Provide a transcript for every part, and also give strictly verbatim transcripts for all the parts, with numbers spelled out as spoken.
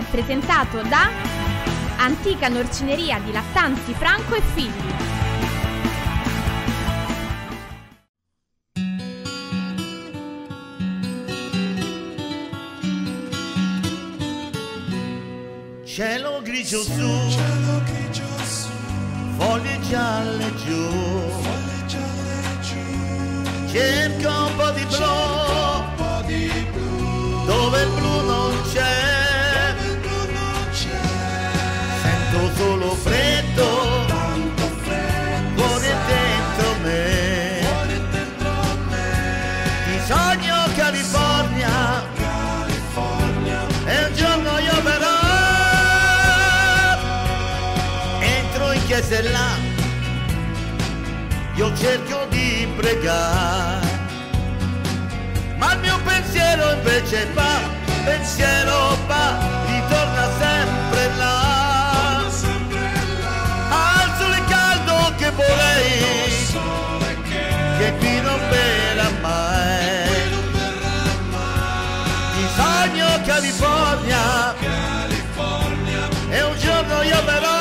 presentato da Antica Norcineria di Lattanzi Franco e Figli. Cielo grigio su, cielo grigio su, foglie gialle giù, foglie gialle giù. Cerca un po' di blu, un po' di blu, dove il blu non c'è, dove il blu non c'è. Sento solo freddo, tanto freddo, fuori e dentro me, fuori e dentro me. Ti sogno California, California, e un giorno io verrò. Chiesa là, io cerco di pregare, ma il mio pensiero invece va, pensiero va, ritorna sempre là, al sole caldo che vorrei, che qui non verrà mai. Ti sogno California, e un giorno io verrò.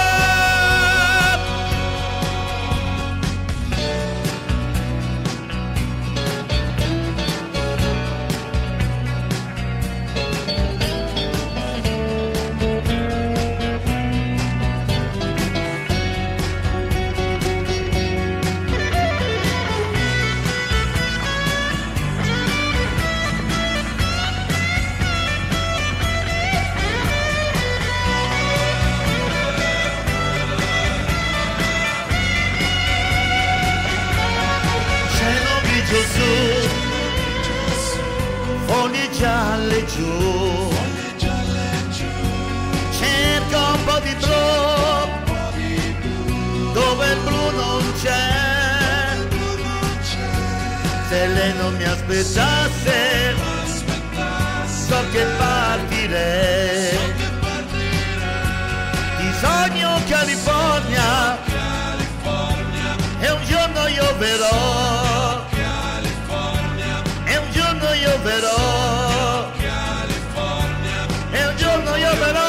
Foglie gialle giù, cerca un po' di blu, dove il blu non c'è. Se lei non mi aspettasse, so che partirei. Ti sogno California, e un giorno io verrò. Io verrò, California, e un giorno io verrò.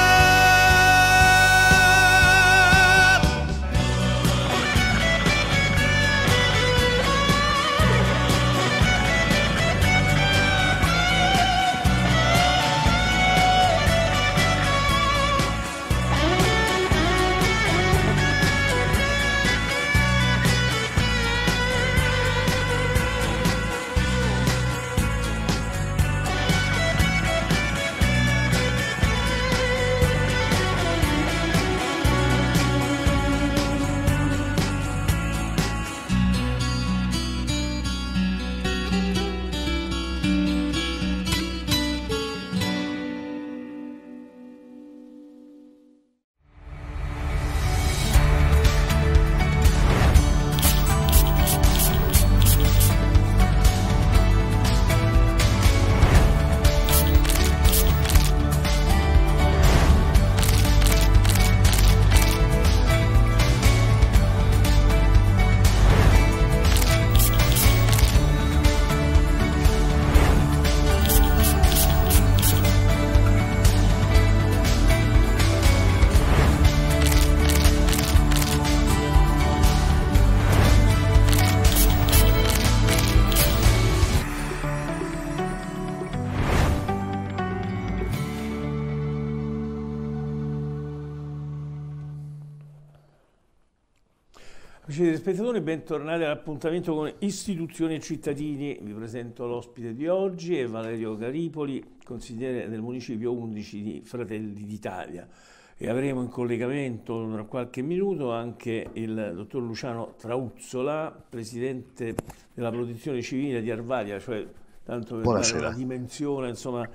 Amici spettatori, bentornati all'appuntamento con Istituzioni e Cittadini. Vi presento l'ospite di oggi, è Valerio Garipoli, consigliere del municipio undici di Fratelli d'Italia. E avremo in collegamento tra qualche minuto anche il dottor Luciano Trauzzola, presidente della Protezione Civile di Arvadia, cioè tanto per Buonasera. dare la dimensione, insomma,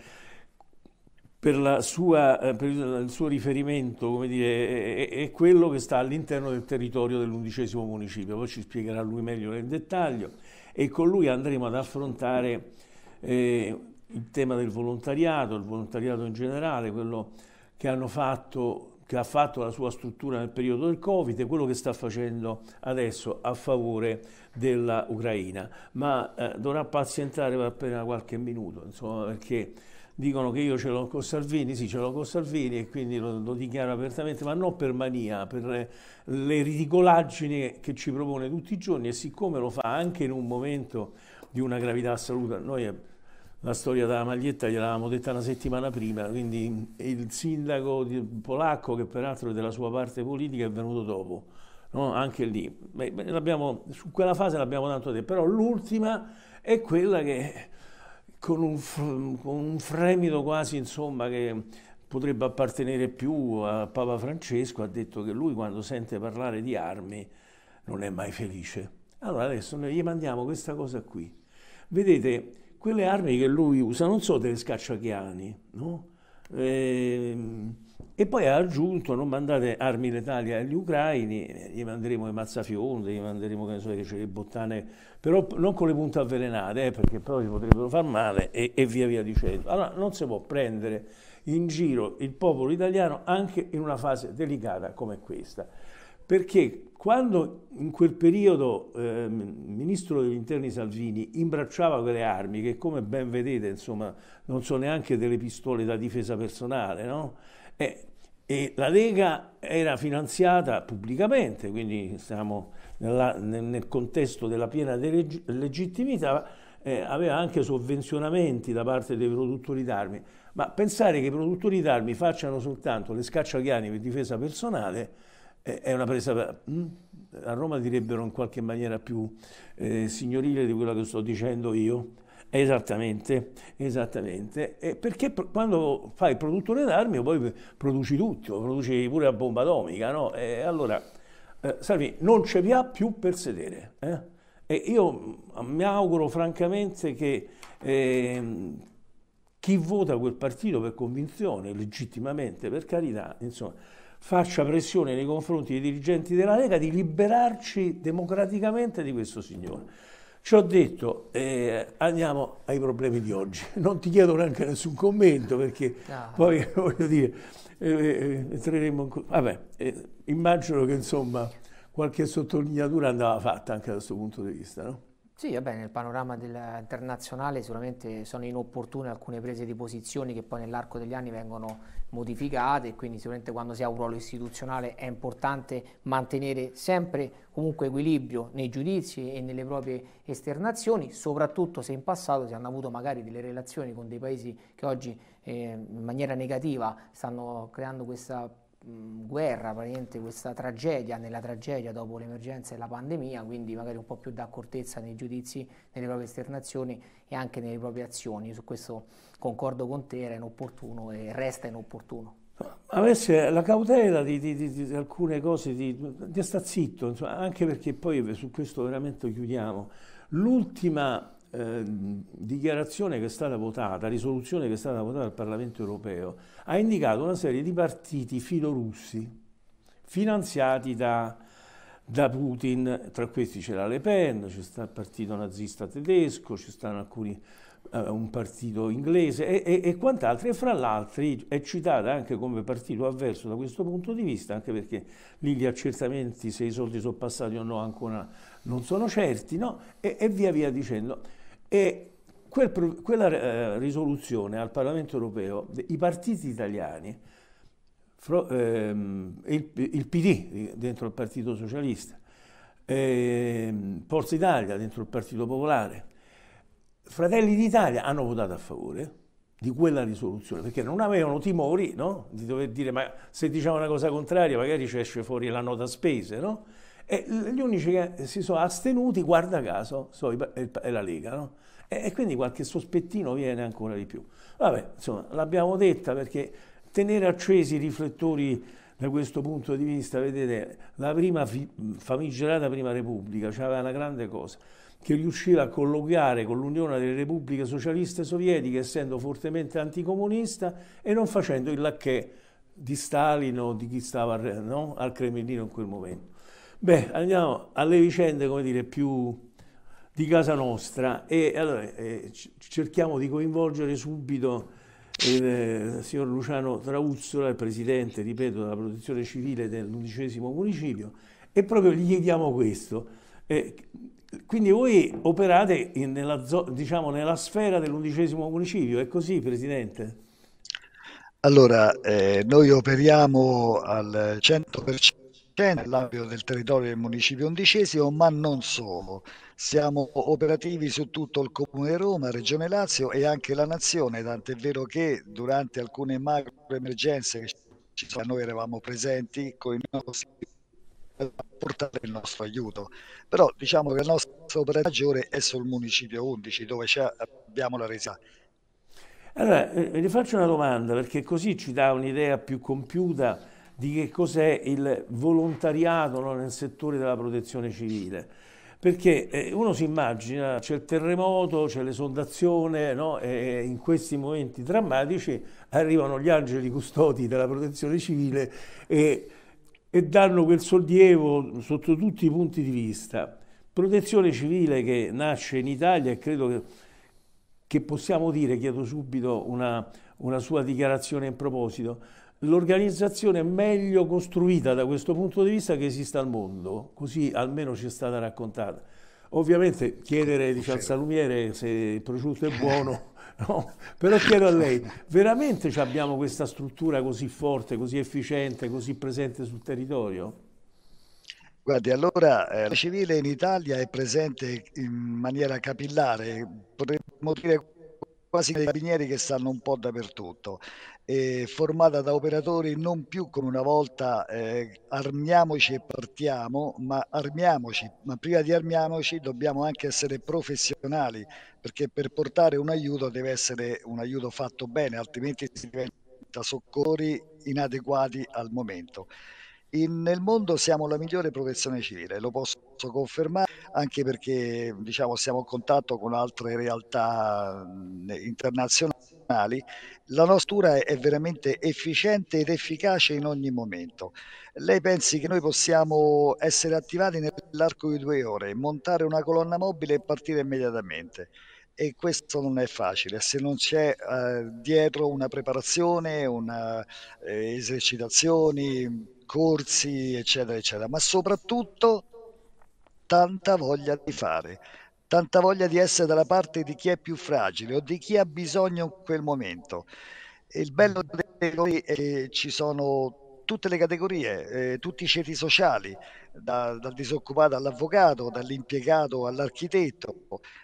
per, la sua, per il suo riferimento, come dire, è, è quello che sta all'interno del territorio dell'undicesimo municipio. Poi ci spiegherà lui meglio nel dettaglio, e con lui andremo ad affrontare eh, il tema del volontariato, il volontariato in generale, quello che hanno fatto, che ha fatto la sua struttura nel periodo del Covid e quello che sta facendo adesso a favore della Ucraina. Ma eh, dovrà pazientare per appena qualche minuto, insomma, perché dicono che io ce l'ho con Salvini, sì, ce l'ho con Salvini e quindi lo, lo dichiaro apertamente, ma non per mania, per le ridicolaggini che ci propone tutti i giorni, e siccome lo fa anche in un momento di una gravità assoluta. Noi la storia della maglietta gliel'avevamo detta una settimana prima, quindi il sindaco di polacco, che peraltro è della sua parte politica, è venuto dopo, no? Anche lì, beh, su quella fase l'abbiamo tanto detto, però l'ultima è quella che con un, con un fremito quasi, insomma, che potrebbe appartenere più a Papa Francesco, ha detto che lui quando sente parlare di armi non è mai felice. Allora adesso noi gli mandiamo questa cosa qui. Vedete, quelle armi che lui usa non sono delle scacciachiani, no? E, e poi ha aggiunto: non mandate armi letali agli ucraini, gli manderemo i mazzafionde, gli manderemo, che ne so, che c'è le bottane, però non con le punte avvelenate, eh, perché poi potrebbero far male, e, e via via dicendo. Allora non si può prendere in giro il popolo italiano anche in una fase delicata come questa, perché quando in quel periodo eh, il ministro degli interni Salvini imbracciava quelle armi, che come ben vedete, insomma, non sono neanche delle pistole da difesa personale, no? E, e la Lega era finanziata pubblicamente, quindi stiamo nella, nel, nel contesto della piena legittimità, eh, aveva anche sovvenzionamenti da parte dei produttori d'armi, ma pensare che i produttori d'armi facciano soltanto le scacciachiani per difesa personale è una presa, a Roma direbbero in qualche maniera più eh, signorile di quello che sto dicendo io. Esattamente, esattamente. E perché quando fai il produttore d'armi poi produci tutto, produci pure la bomba atomica, no? E allora, eh, Salvini, non ce vi ha più per sedere. Eh? E io mi auguro francamente che eh, chi vota quel partito per convinzione, legittimamente, per carità, insomma, faccia pressione nei confronti dei dirigenti della Lega di liberarci democraticamente di questo signore. Ci ho detto, eh, andiamo ai problemi di oggi. Non ti chiedo neanche nessun commento, perché no. Poi, voglio dire, eh, entreremo in... Vabbè, eh, immagino che, insomma, qualche sottolineatura andava fatta anche da questo punto di vista, no? Sì, vabbè, nel panorama internazionale sicuramente sono inopportune alcune prese di posizioni che poi nell'arco degli anni vengono modificate, e quindi sicuramente quando si ha un ruolo istituzionale è importante mantenere sempre comunque equilibrio nei giudizi e nelle proprie esternazioni, soprattutto se in passato si hanno avuto magari delle relazioni con dei paesi che oggi eh, in maniera negativa stanno creando questa guerra, praticamente questa tragedia nella tragedia dopo l'emergenza e la pandemia, quindi magari un po' più d'accortezza nei giudizi, nelle proprie esternazioni e anche nelle proprie azioni. Su questo concordo con te, era inopportuno e resta inopportuno. Avesse la cautela di, di, di, di alcune cose, di, di sta zitto, insomma, anche perché poi su questo veramente chiudiamo. L'ultima Eh, dichiarazione che è stata votata, risoluzione che è stata votata dal Parlamento europeo, ha indicato una serie di partiti filorussi finanziati da, da Putin. Tra questi c'era Le Pen, c'è sta il partito nazista tedesco, ci stanno alcuni, eh, un partito inglese e, e, e quant'altro, e fra l'altro è citata anche come partito avverso da questo punto di vista, anche perché lì gli accertamenti se i soldi sono passati o no ancora non sono certi, no? E, e via via dicendo. E quel, quella eh, risoluzione al Parlamento europeo, i partiti italiani, fro, ehm, il, il P D dentro il Partito Socialista, ehm, Forza Italia dentro il Partito Popolare, Fratelli d'Italia hanno votato a favore di quella risoluzione, perché non avevano timori, no? Di dover dire, ma se diciamo una cosa contraria magari ci esce fuori la nota spese, no? E gli unici che si sono astenuti, guarda caso, so, è la Lega, no? E, e quindi qualche sospettino viene ancora di più. Vabbè, insomma, l'abbiamo detta perché tenere accesi i riflettori da questo punto di vista, vedete, la prima famigerata Prima Repubblica c'aveva una grande cosa, che riusciva a colloquiare con l'Unione delle Repubbliche Socialiste Sovietiche, essendo fortemente anticomunista e non facendo il lacchè di Stalin o di chi stava, no, al Cremlino in quel momento. Beh, andiamo alle vicende, come dire, più di casa nostra, e allora eh, cerchiamo di coinvolgere subito il eh, signor Luciano Trauzzola, il presidente, ripeto, della Protezione Civile dell'undicesimo municipio, e proprio gli chiediamo questo. Eh, quindi voi operate in- nella, zo- diciamo, nella sfera dell'undicesimo municipio, è così, Presidente? Allora, eh, noi operiamo al cento per cento nell'ambito del territorio del municipio undicesimo, ma non solo. Siamo operativi su tutto il Comune di Roma, Regione Lazio e anche la Nazione, tant'è vero che durante alcune macro emergenze che ci sono, noi eravamo presenti con i nostri a portare il nostro aiuto. Però diciamo che la nostra opera maggiore è sul municipio undici, dove c'è- abbiamo la resa. Allora, eh, le faccio una domanda perché così ci dà un'idea più compiuta di che cos'è il volontariato, no, nel settore della protezione civile. Perché eh, uno si immagina, c'è il terremoto, c'è l'esondazione, no? E in questi momenti drammatici arrivano gli angeli custodi della protezione civile e, e danno quel sollievo sotto tutti i punti di vista. Protezione civile che nasce in Italia e credo che che possiamo dire, chiedo subito una, una sua dichiarazione in proposito, l'organizzazione meglio costruita da questo punto di vista che esista al mondo, così almeno ci è stata raccontata. Ovviamente chiedere diciamo, al salumiere se il prosciutto è buono, no? Però chiedo a lei, veramente ci abbiamo questa struttura così forte, così efficiente, così presente sul territorio? Guardi, allora eh, la civile in Italia è presente in maniera capillare, potremmo dire quasi dei carabinieri che stanno un po' dappertutto, è formata da operatori non più come una volta eh, armiamoci e partiamo, ma armiamoci, ma prima di armiamoci dobbiamo anche essere professionali, perché per portare un aiuto deve essere un aiuto fatto bene, altrimenti si diventa soccorri inadeguati al momento. In- nel mondo siamo la migliore protezione civile, lo posso confermare anche perché diciamo, siamo in contatto con altre realtà mh, internazionali. La nostra è, è veramente efficiente ed efficace in ogni momento. Lei pensi che noi possiamo essere attivati nell'arco di due ore, montare una colonna mobile e partire immediatamente? E questo non è facile se non c'è eh, dietro una preparazione, una, eh, esercitazioni, corsi, eccetera, eccetera, ma soprattutto tanta voglia di fare, tanta voglia di essere dalla parte di chi è più fragile o di chi ha bisogno in quel momento. E il bello delle noi è che ci sono tutte le categorie, eh, tutti i ceti sociali, da- dal disoccupato all'avvocato, dall'impiegato all'architetto,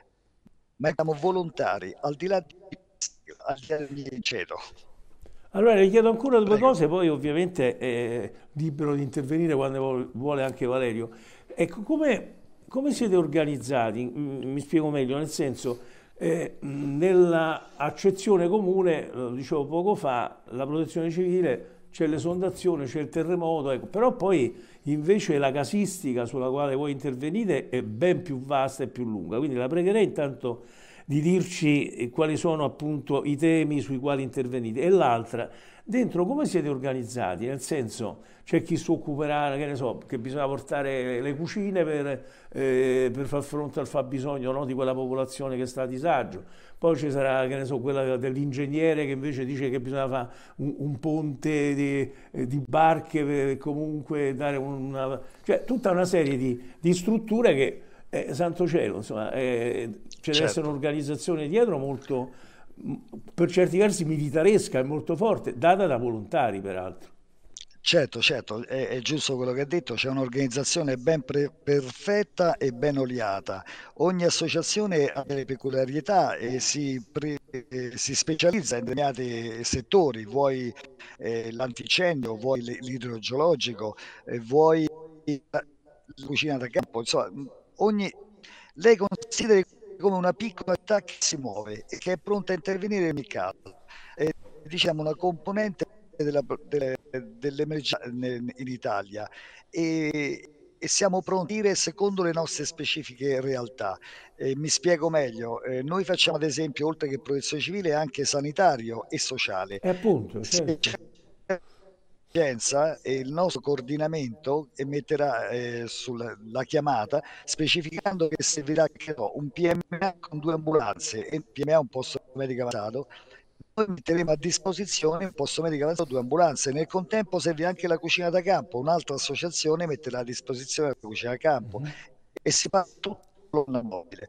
ma siamo volontari, al di là di, al di là di ceto. Allora le chiedo ancora due Prego. cose, poi ovviamente è libero di intervenire quando vuol- vuole anche Valerio. Ecco, come, come siete organizzati? Mm, Mi spiego meglio, nel senso, eh, nella accezione comune, lo dicevo poco fa, la protezione civile c'è l'esondazione, c'è il terremoto, ecco, però poi invece la casistica sulla quale voi intervenite è ben più vasta e più lunga. Quindi la pregherei intanto di dirci eh, quali sono appunto i temi sui quali intervenite. E l'altra, dentro come siete organizzati? Nel senso, c'è chi si occuperà, che ne so, che bisogna portare le cucine per, eh, per far fronte al fabbisogno, no, di quella popolazione che sta a disagio. Poi ci sarà, che ne so, quella dell'ingegnere che invece dice che bisogna fare un, un ponte di, eh, di barche per comunque dare una... cioè tutta una serie di, di strutture che, eh, santo cielo, insomma, eh, ci deve essere Certo. un'organizzazione dietro molto, mh, per certi versi militaresca e molto forte, data da volontari peraltro. Certo, certo, è, è giusto quello che ha detto, c'è un'organizzazione ben pre- perfetta e ben oliata. Ogni associazione ha delle peculiarità e si, pre- eh, si specializza in determinati settori, vuoi eh, l'antincendio, vuoi l- l'idrogeologico, eh, vuoi la la cucina da campo, insomma, ogni, lei consideri come una piccola città che si muove e che è pronta a intervenire in ogni caso. È, diciamo, una componente della- delle- dell'emergenza in Italia e, e siamo pronti a dire secondo le nostre specifiche realtà. Eh, mi spiego meglio, eh, noi facciamo ad esempio, oltre che protezione civile, anche sanitario e sociale. E appunto, Se certo. c'è emergenza, e il nostro coordinamento emetterà eh, sulla la chiamata specificando che servirà che no, un P M A con due ambulanze e il P M A un posto medico avanzato. Noi metteremo a disposizione un posto medico avanzato, due ambulanze. Nel contempo serve anche la cucina da campo, un'altra associazione metterà a disposizione la cucina da campo e si fa tutto colonna mobile.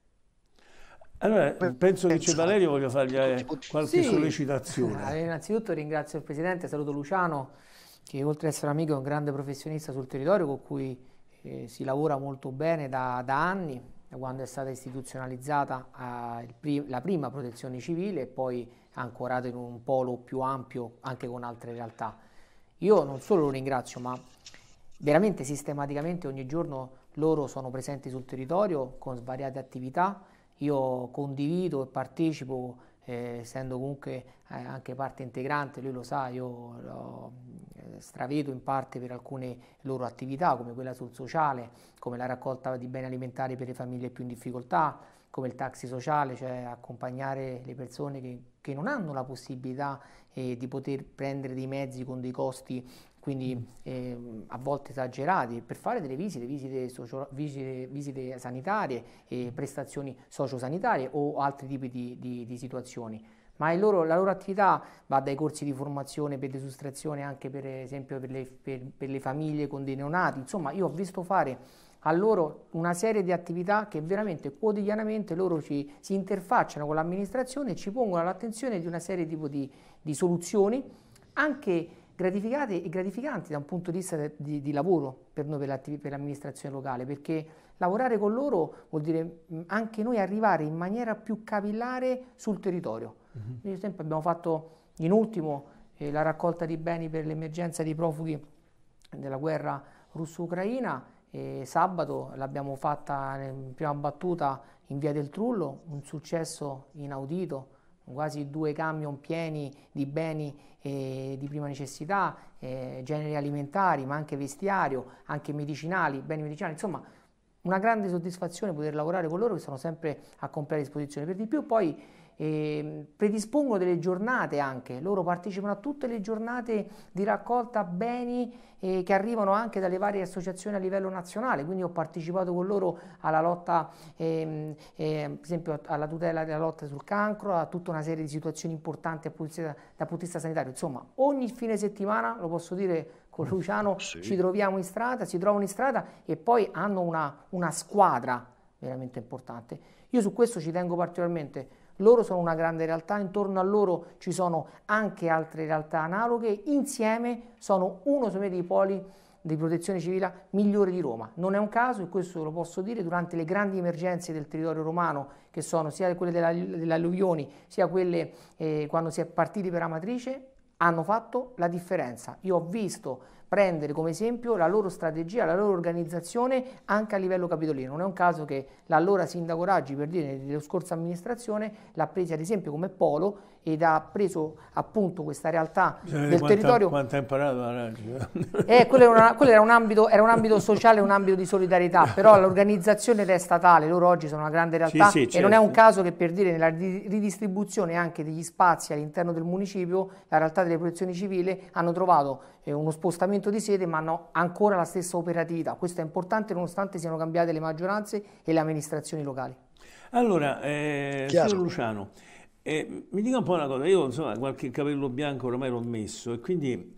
Allora, penso che c'è Valerio, voglio fargli qualche sì, sollecitazione. Innanzitutto ringrazio il Presidente, saluto Luciano, che oltre ad essere amico è un grande professionista sul territorio con cui eh, si lavora molto bene da, da anni, da quando è stata istituzionalizzata eh, il pri la prima protezione civile e poi ancorata in un polo più ampio anche con altre realtà. Io non solo lo ringrazio, ma veramente sistematicamente ogni giorno loro sono presenti sul territorio con svariate attività. Io condivido e partecipo, eh, essendo comunque eh, anche parte integrante, lui lo sa, io lo eh, stravedo in parte per alcune loro attività, come quella sul sociale, come la raccolta di beni alimentari per le famiglie più in difficoltà, come il taxi sociale, cioè accompagnare le persone che, che non hanno la possibilità eh, di poter prendere dei mezzi con dei costi quindi eh, a volte esagerati, per fare delle visite, visite, socio, visite, visite sanitarie, e prestazioni sociosanitarie o altri tipi di, di, di situazioni. Ma il loro, la loro attività va dai corsi di formazione per l'esustrazione anche per esempio per le, per, per le famiglie con dei neonati. Insomma, io ho visto fare a loro una serie di attività che veramente quotidianamente loro ci, si interfacciano con l'amministrazione e ci pongono all'attenzione di una serie tipo di, di soluzioni anche gratificate e gratificanti da un punto di vista di, di lavoro per noi, per l'amministrazione locale, perché lavorare con loro vuol dire anche noi arrivare in maniera più capillare sul territorio. Uh-huh. Per esempio abbiamo fatto in ultimo eh, la raccolta di beni per l'emergenza dei profughi della guerra russo-ucraina, e sabato l'abbiamo fatta in prima battuta in via del Trullo, un successo inaudito, quasi due camion pieni di beni eh, di prima necessità, eh, generi alimentari, ma anche vestiario, anche medicinali, beni medicinali, insomma una grande soddisfazione poter lavorare con loro che sono sempre a completa disposizione. Per di più poi eh, predispongono delle giornate anche, loro partecipano a tutte le giornate di raccolta beni eh, che arrivano anche dalle varie associazioni a livello nazionale, quindi ho partecipato con loro alla lotta, eh, eh, per esempio alla tutela della lotta sul cancro, a tutta una serie di situazioni importanti dal punto di vista sanitario. Insomma, ogni fine settimana, lo posso dire con Luciano, sì, ci troviamo in strada, si trovano in strada e poi hanno una, una squadra veramente importante. Io su questo ci tengo particolarmente. Loro sono una grande realtà, intorno a loro ci sono anche altre realtà analoghe, insieme sono uno dei poli di protezione civile migliori di Roma. Non è un caso, e questo lo posso dire, durante le grandi emergenze del territorio romano, che sono sia quelle della, delle alluvioni, sia quelle eh, quando si è partiti per Amatrice, hanno fatto la differenza. Io ho visto prendere come esempio la loro strategia, la loro organizzazione anche a livello capitolino. Non è un caso che l'allora sindaco Raggi, per dire, dello scorsa amministrazione, l'ha presa ad esempio come polo ed ha preso appunto questa realtà Bisogna del quanta, territorio. Quanto ha imparato la Raggi? Eh, quello, era, una, quello era, un ambito, era un ambito sociale, un ambito di solidarietà, però l'organizzazione è statale, loro oggi sono una grande realtà, sì, sì, certo. E non è un caso che, per dire, nella ridistribuzione anche degli spazi all'interno del municipio, la realtà delle protezioni civili hanno trovato eh, uno spostamento di sede, ma hanno ancora la stessa operatività. Questo è importante nonostante siano cambiate le maggioranze e le amministrazioni locali. Allora, eh, signor Luciano, Eh, mi dica un po' una cosa, io insomma qualche capello bianco ormai l'ho messo e quindi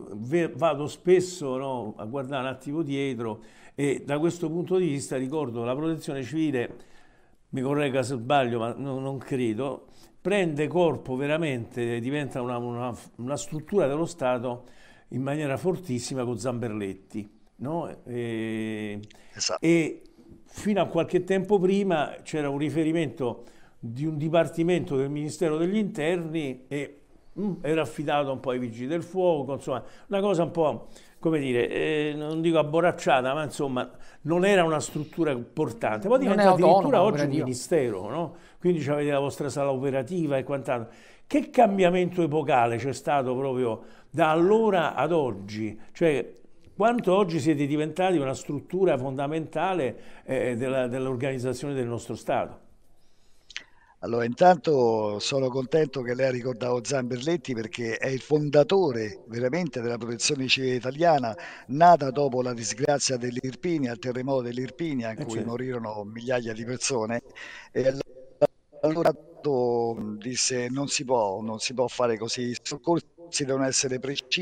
vado spesso, no, a guardare un attimo dietro e da questo punto di vista ricordo la protezione civile, mi corregga se sbaglio ma no, non credo, prende corpo veramente, diventa una, una, una struttura dello Stato in maniera fortissima con Zamberletti, no? E, esatto. E fino a qualche tempo prima c'era un riferimento di un dipartimento del Ministero degli Interni e mh, era affidato un po' ai Vigili del Fuoco, insomma una cosa un po', come dire, eh, non dico abborracciata, ma insomma non era una struttura importante, poi diventa addirittura oggi un ministero, no? Quindi avete la vostra sala operativa e quant'altro. Che cambiamento epocale c'è stato proprio da allora ad oggi? Cioè, quanto oggi siete diventati una struttura fondamentale eh, dell'organizzazione del nostro Stato? Allora, intanto sono contento che lei ha ricordato Zamberletti perché è il fondatore veramente della protezione civile italiana, nata dopo la disgrazia dell'Irpinia, il terremoto dell'Irpinia, in cui certo. morirono migliaia di persone. E allora disse non si può, non si può fare così, i soccorsi devono essere precisi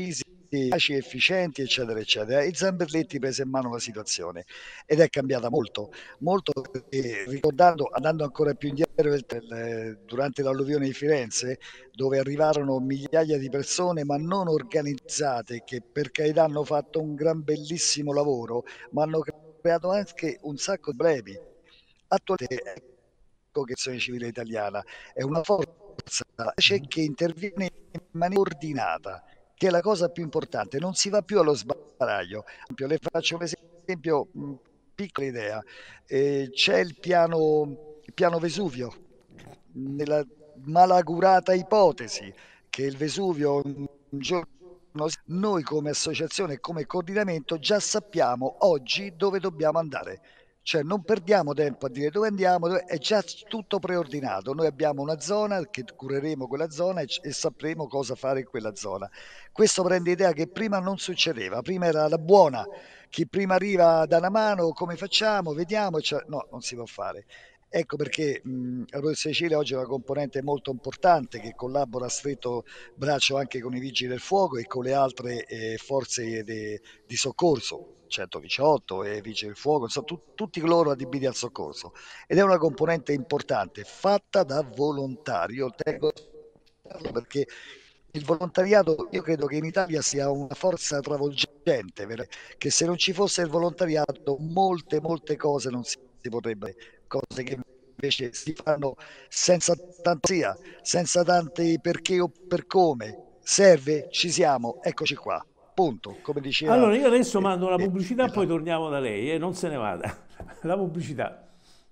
efficienti, eccetera, eccetera. E Zamberletti prese in mano la situazione ed è cambiata molto, molto, eh, ricordando, andando ancora più indietro, eh, durante l'alluvione di Firenze, dove arrivarono migliaia di persone, ma non organizzate, che per carità hanno fatto un gran bellissimo lavoro, ma hanno creato anche un sacco di problemi. Attualmente, ecco che l'azione civile italiana è una forza che interviene in maniera ordinata, che è la cosa più importante. Non si va più allo sbaraglio. Le faccio un esempio, mh, piccola idea. Eh, c'è il piano, il piano Vesuvio, nella malaugurata ipotesi che il Vesuvio un giorno, noi come associazione e come coordinamento già sappiamo oggi dove dobbiamo andare. Cioè non perdiamo tempo a dire dove andiamo, dove... è già tutto preordinato. Noi abbiamo una zona che cureremo quella zona e, e sapremo cosa fare in quella zona. Questo prende idea che prima non succedeva, prima era la buona, chi prima arriva da una mano, come facciamo, vediamo, cioè, no, non si può fare. Ecco perché mh, la Protezione Civile oggi è una componente molto importante che collabora a stretto braccio anche con i Vigili del Fuoco e con le altre eh, forze de, di soccorso, centodiciotto e Vigili del Fuoco, insomma tu, tutti loro adibiti al soccorso. Ed è una componente importante, fatta da volontari. Io tengo perché il volontariato, io credo che in Italia sia una forza travolgente, che se non ci fosse il volontariato molte, molte cose non si potrebbero, cose che invece si fanno senza fantasia, senza tanti perché o per come. Serve, ci siamo, eccoci qua, punto, come diceva. Allora io adesso mando una pubblicità e poi torniamo da lei, e eh, non se ne vada. La pubblicità.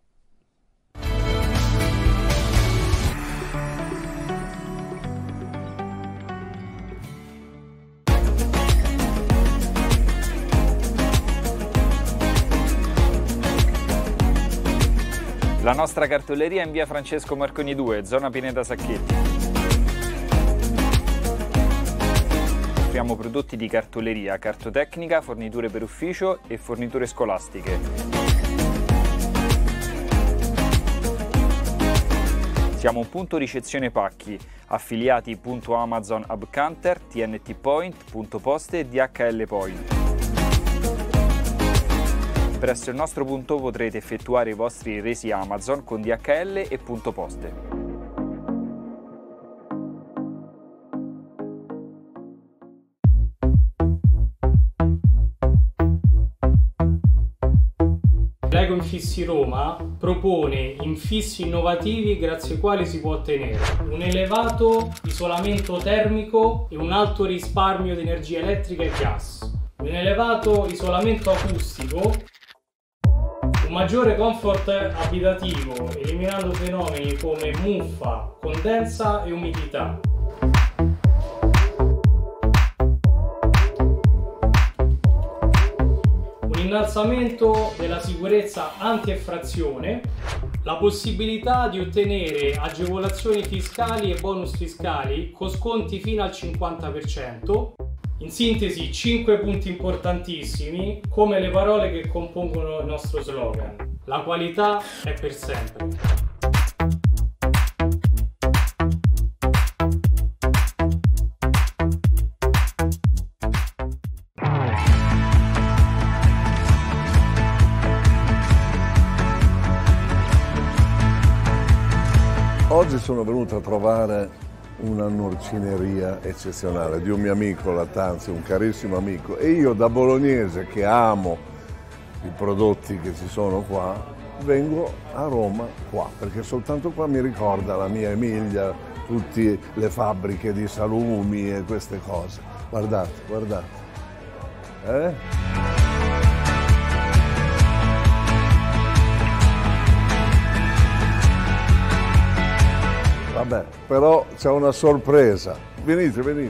La nostra cartoleria è in via Francesco Marconi due, zona Pineta Sacchetti. Offriamo prodotti di cartoleria, cartotecnica, forniture per ufficio e forniture scolastiche. Siamo un punto ricezione pacchi, affiliati punto Amazon Hub Canter, T N T Point, Punto Poste e D H L Point. Presso il nostro punto potrete effettuare i vostri resi Amazon con D H L e Punto Poste. Lego Infissi Roma propone infissi innovativi grazie ai quali si può ottenere un elevato isolamento termico e un alto risparmio di energia elettrica e gas, un elevato isolamento acustico, un maggiore comfort abitativo, eliminando fenomeni come muffa, condensa e umidità. Un innalzamento della sicurezza anti-effrazione, la possibilità di ottenere agevolazioni fiscali e bonus fiscali con sconti fino al cinquanta per cento. In sintesi, cinque punti importantissimi, come le parole che compongono il nostro slogan. La qualità è per sempre. Oggi sono venuto a trovare una norcineria eccezionale di un mio amico Lattanzi, un carissimo amico, e io da bolognese che amo i prodotti che ci sono qua, vengo a Roma qua, perché soltanto qua mi ricorda la mia Emilia, tutte le fabbriche di salumi e queste cose. Guardate, guardate. Eh? Vabbè, però c'è una sorpresa. Venite, venite.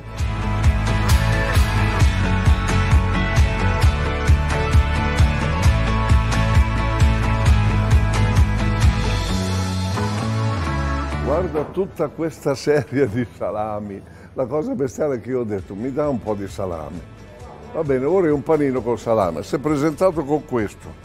Guarda tutta questa serie di salami. La cosa bestiale che io ho detto, mi dà un po' di salame. Va bene, ora è un panino col salame. Si è presentato con questo.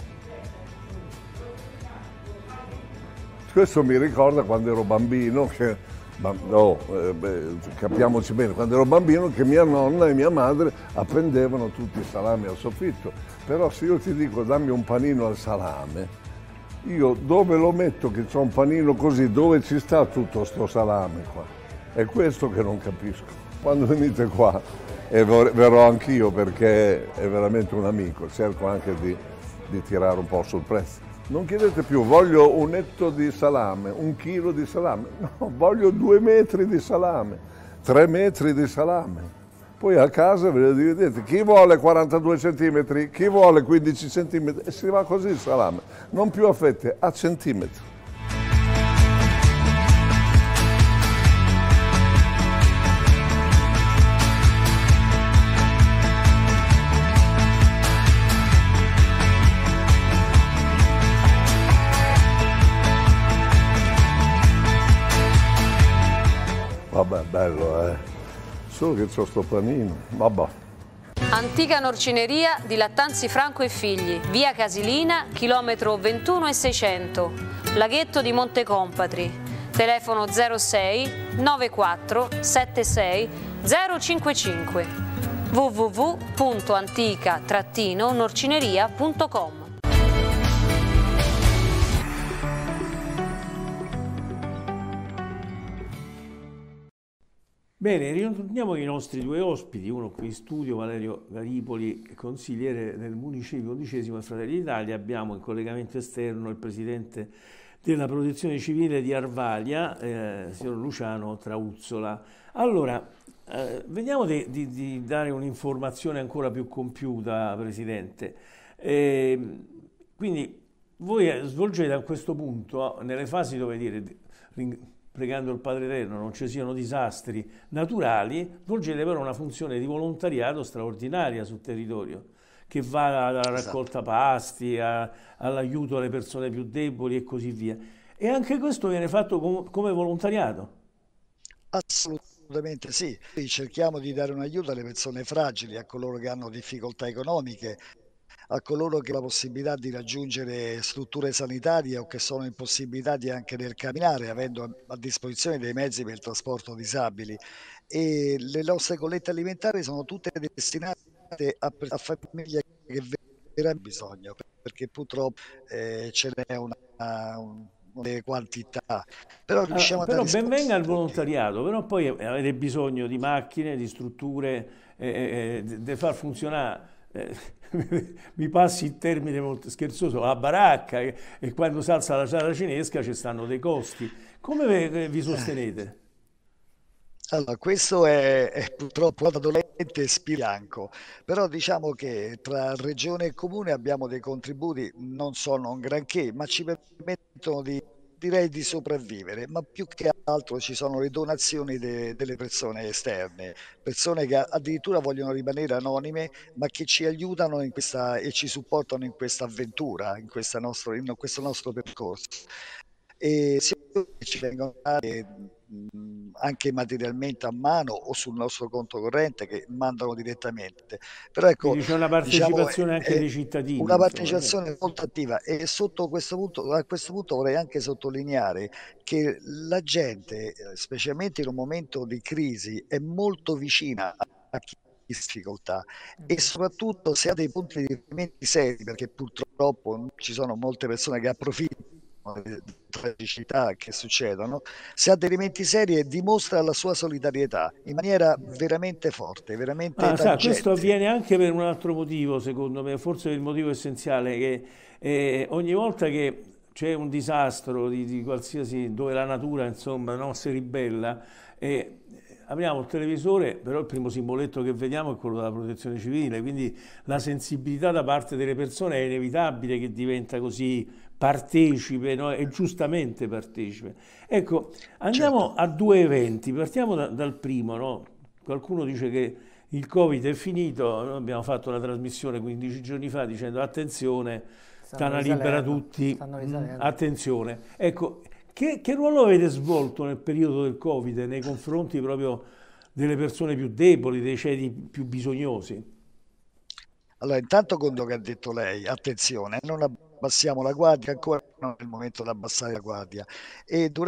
Questo mi ricorda quando ero bambino che Ma no, eh, beh, capiamoci bene, quando ero bambino che mia nonna e mia madre appendevano tutti i salami al soffitto. Però se io ti dico dammi un panino al salame, io dove lo metto che c'è un panino così, dove ci sta tutto sto salame qua? È questo che non capisco. Quando venite qua, e verrò anch'io perché è veramente un amico, cerco anche di, di tirare un po' sul prezzo. Non chiedete più, voglio un etto di salame, un chilo di salame, no, voglio due metri di salame, tre metri di salame. Poi a casa ve lo dividete, chi vuole quarantadue centimetri, chi vuole quindici centimetri, e si va così il salame, non più a fette, a centimetri. Vabbè, bello, eh. Solo che c'ho sto panino, vabbè. Antica norcineria di Lattanzi Franco e Figli, via Casilina, chilometro ventuno e seicento, laghetto di Montecompatri, telefono zero sei novantaquattro settantasei zero cinquantacinque, w w w punto antica norcineria punto com. Bene, ritorniamo ai nostri due ospiti, uno qui in studio, Valerio Garipoli, consigliere del Municipio undicesimo e Fratelli d'Italia. Abbiamo in collegamento esterno il presidente della Protezione Civile di Arvalia, eh, signor Luciano Trauzzola. Allora, eh, vediamo di, di, di dare un'informazione ancora più compiuta, Presidente. Eh, quindi voi svolgete a questo punto, nelle fasi dove dire... pregando il Padre Eterno non ci siano disastri naturali, svolgete però una funzione di volontariato straordinaria sul territorio, che va dalla raccolta pasti all'aiuto alle persone più deboli e così via. E anche questo viene fatto com come volontariato? Assolutamente sì. Cerchiamo di dare un aiuto alle persone fragili, a coloro che hanno difficoltà economiche, a coloro che hanno la possibilità di raggiungere strutture sanitarie o che sono impossibilitati anche nel camminare, avendo a disposizione dei mezzi per il trasporto disabili. E le nostre collette alimentari sono tutte destinate a, a famiglie che veramente hanno bisogno, perché purtroppo eh, ce n'è una, una, una quantità. Però, riusciamo ah, però a dare ben venga il volontariato, però poi avete bisogno di macchine, di strutture, eh, eh, di far funzionare. Eh, mi passi il termine molto scherzoso, la baracca, e, e quando si alza la saracinesca ci stanno dei costi. Come vi, vi sostenete? Allora, questo è, è purtroppo dolente e spianco, però diciamo che tra regione e comune abbiamo dei contributi, non sono un granché, ma ci permettono di, direi, di sopravvivere, ma più che altro ci sono le donazioni de, delle persone esterne, persone che addirittura vogliono rimanere anonime, ma che ci aiutano in questa, e ci supportano in questa avventura, in, questa nostro, in questo nostro percorso. E ci vengono date anche materialmente a mano o sul nostro conto corrente, che mandano direttamente. Però ecco, quindi c'è una partecipazione, diciamo, anche dei cittadini, una partecipazione insomma, molto attiva. E sotto questo punto, a questo punto vorrei anche sottolineare che la gente, specialmente in un momento di crisi, è molto vicina a chi difficoltà, e soprattutto se ha dei punti di riferimento seri, perché purtroppo ci sono molte persone che approfittano delle tragicità che succedono, se ha dei elementi seri dimostra la sua solidarietà in maniera veramente forte, veramente ah, sa, tangente. Questo avviene anche per un altro motivo, secondo me, forse per il motivo essenziale, che eh, ogni volta che c'è un disastro di, di qualsiasi, dove la natura insomma no, si ribella, eh, apriamo il televisore, però il primo simboletto che vediamo è quello della Protezione Civile, quindi la sensibilità da parte delle persone è inevitabile che diventa così partecipe, no? E giustamente partecipe. Ecco, andiamo certo. a due eventi, partiamo da, dal primo, no? Qualcuno dice che il Covid è finito, noi abbiamo fatto una trasmissione quindici giorni fa dicendo attenzione, stanno libera tutti, mh, attenzione. Ecco, che, che ruolo avete svolto nel periodo del Covid nei confronti proprio delle persone più deboli, dei ceti più bisognosi? Allora, intanto quello che ha detto lei, attenzione, non abbassiamo la guardia, ancora non è il momento di abbassare la guardia. E durante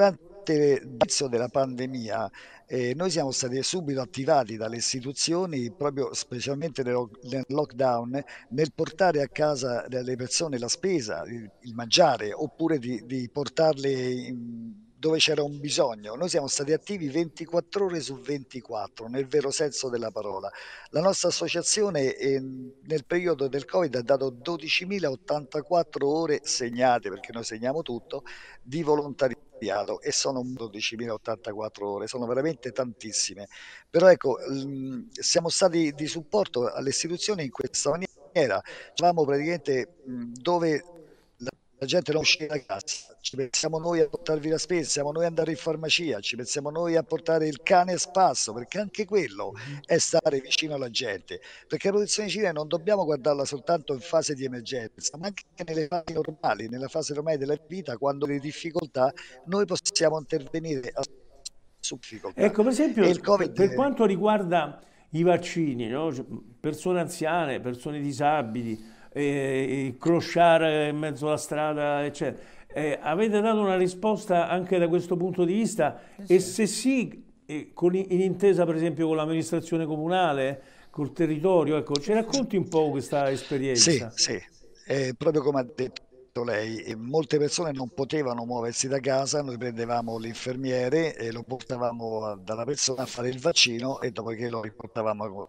durante l'inizio della pandemia eh, noi siamo stati subito attivati dalle istituzioni, proprio specialmente nel, nel lockdown, nel portare a casa delle persone la spesa, il, il mangiare, oppure di, di portarle in, dove c'era un bisogno. Noi siamo stati attivi ventiquattro ore su ventiquattro, nel vero senso della parola. La nostra associazione eh, nel periodo del Covid ha dato dodicimila ottantaquattro ore segnate, perché noi segniamo tutto, di volontariato, e sono dodicimila ottantaquattro ore, sono veramente tantissime. Però ecco, mh, siamo stati di supporto alle istituzioni in questa maniera. Dicevamo praticamente mh, dove la gente non uscì da casa, ci pensiamo noi a portarvi la spesa, siamo noi ad andare in farmacia, ci pensiamo noi a portare il cane a spasso, perché anche quello è stare vicino alla gente, perché la protezione civile non dobbiamo guardarla soltanto in fase di emergenza, ma anche nelle fasi normali, nella fase ormai della vita, quando le difficoltà, noi possiamo intervenire a su difficoltà. Ecco, per esempio, il COVID... per quanto riguarda i vaccini, no? Persone anziane, persone disabili, Eh, crosciare in mezzo alla strada, eccetera. Eh, avete dato una risposta anche da questo punto di vista? Eh sì. E se sì, eh, con, in intesa per esempio con l'amministrazione comunale, col territorio, ecco, ci racconti un po' questa esperienza? Sì, sì, eh, proprio come ha detto lei, molte persone non potevano muoversi da casa, noi prendevamo l'infermiere e lo portavamo dalla persona a fare il vaccino e dopodiché lo riportavamo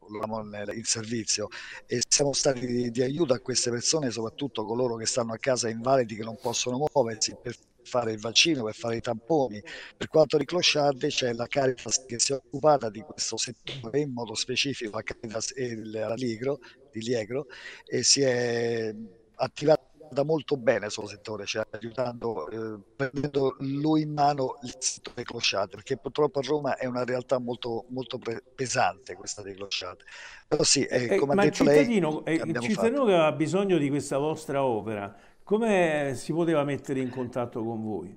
in servizio, e siamo stati di, di aiuto a queste persone, soprattutto coloro che stanno a casa invalidi, che non possono muoversi, per fare il vaccino, per fare i tamponi. Per quanto riguarda c'è la Caritas che si è occupata di questo settore, in modo specifico la Caritas e la Ligro, di Liegro, e si è attivata molto bene sul settore, cioè aiutando, eh, prendendo lui in mano il settore clochate, perché purtroppo a Roma è una realtà molto, molto pesante questa dei clochate. Però sì, eh, come eh, ha ma detto il cittadino, lei, eh, il cittadino che aveva bisogno di questa vostra opera, come si poteva mettere in contatto con voi?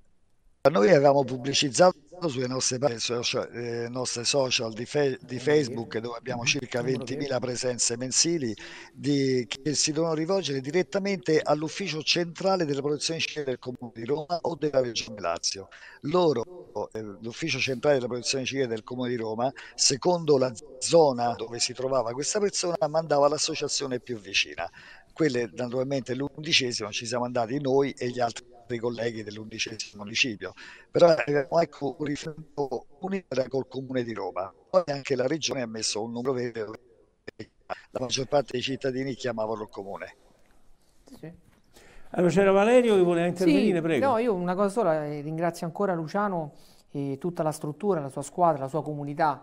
Noi avevamo pubblicizzato sulle nostre pagine social, eh, nostre social di, fe di Facebook, dove abbiamo circa ventimila presenze mensili, di, che si devono rivolgere direttamente all'ufficio centrale della protezione civile del Comune di Roma o della Regione Lazio. Loro, eh, l'ufficio centrale della protezione civile del Comune di Roma, secondo la zona dove si trovava questa persona, mandava l'associazione più vicina. Quelle naturalmente l'undicesimo ci siamo andati noi e gli altri colleghi dell'undicesimo municipio, però ecco un riferimento unico col Comune di Roma. Poi anche la Regione ha messo un numero verde dove la maggior parte dei cittadini chiamavano il Comune. Sì. Allora c'era Valerio che voleva intervenire, sì, prego. No, io una cosa sola, eh, ringrazio ancora Luciano e tutta la struttura, la sua squadra, la sua comunità.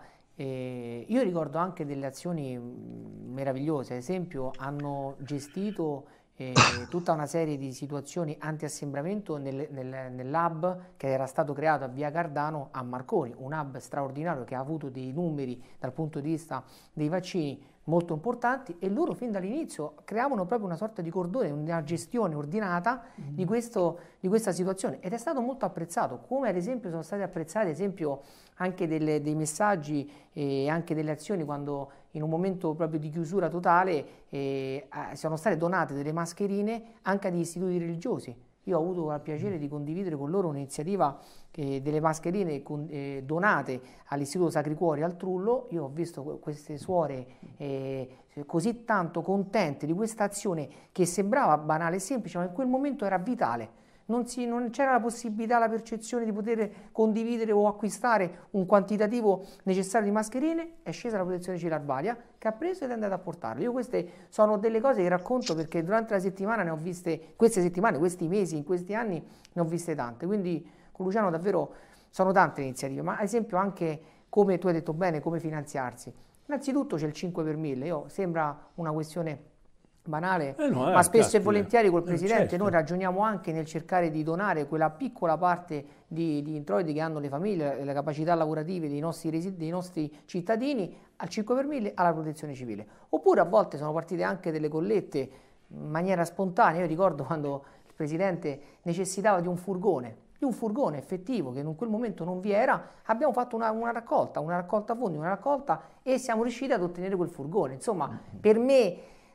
Eh, io ricordo anche delle azioni meravigliose, ad esempio hanno gestito eh, tutta una serie di situazioni anti-assembramento nel, nel, nell'hub che era stato creato a Via Cardano a Marconi, un hub straordinario che ha avuto dei numeri dal punto di vista dei vaccini molto importanti, e loro fin dall'inizio creavano proprio una sorta di cordone, una gestione ordinata mm-hmm. di, questo, di questa situazione, ed è stato molto apprezzato, come ad esempio sono stati apprezzati ad esempio anche delle, dei messaggi e anche delle azioni quando in un momento proprio di chiusura totale eh, sono state donate delle mascherine anche agli istituti religiosi. Io ho avuto il piacere di condividere con loro un'iniziativa eh, delle mascherine con, eh, donate all'Istituto Sacri Cuori al Trullo. Io ho visto queste suore eh, così tanto contente di questa azione che sembrava banale e semplice, ma in quel momento era vitale. Non, non c'era la possibilità, la percezione di poter condividere o acquistare un quantitativo necessario di mascherine. È scesa la protezione civile Arbalia che ha preso ed è andata a portarle. Io queste sono delle cose che racconto perché durante la settimana ne ho viste, queste settimane, questi mesi, in questi anni ne ho viste tante. Quindi con Luciano davvero sono tante le iniziative, ma ad esempio anche, come tu hai detto bene, come finanziarsi. Innanzitutto c'è il cinque per mille, io, sembra una questione banale, eh no, eh, ma spesso caspita. e volentieri col Presidente eh, certo. noi ragioniamo anche nel cercare di donare quella piccola parte di, di introiti che hanno le famiglie e le capacità lavorative dei nostri, dei nostri cittadini al cinque per mille alla protezione civile. Oppure a volte sono partite anche delle collette in maniera spontanea. Io ricordo quando il Presidente necessitava di un furgone, di un furgone effettivo che in quel momento non vi era, abbiamo fatto una, una raccolta, una raccolta fondi, una raccolta e siamo riusciti ad ottenere quel furgone. Insomma, per me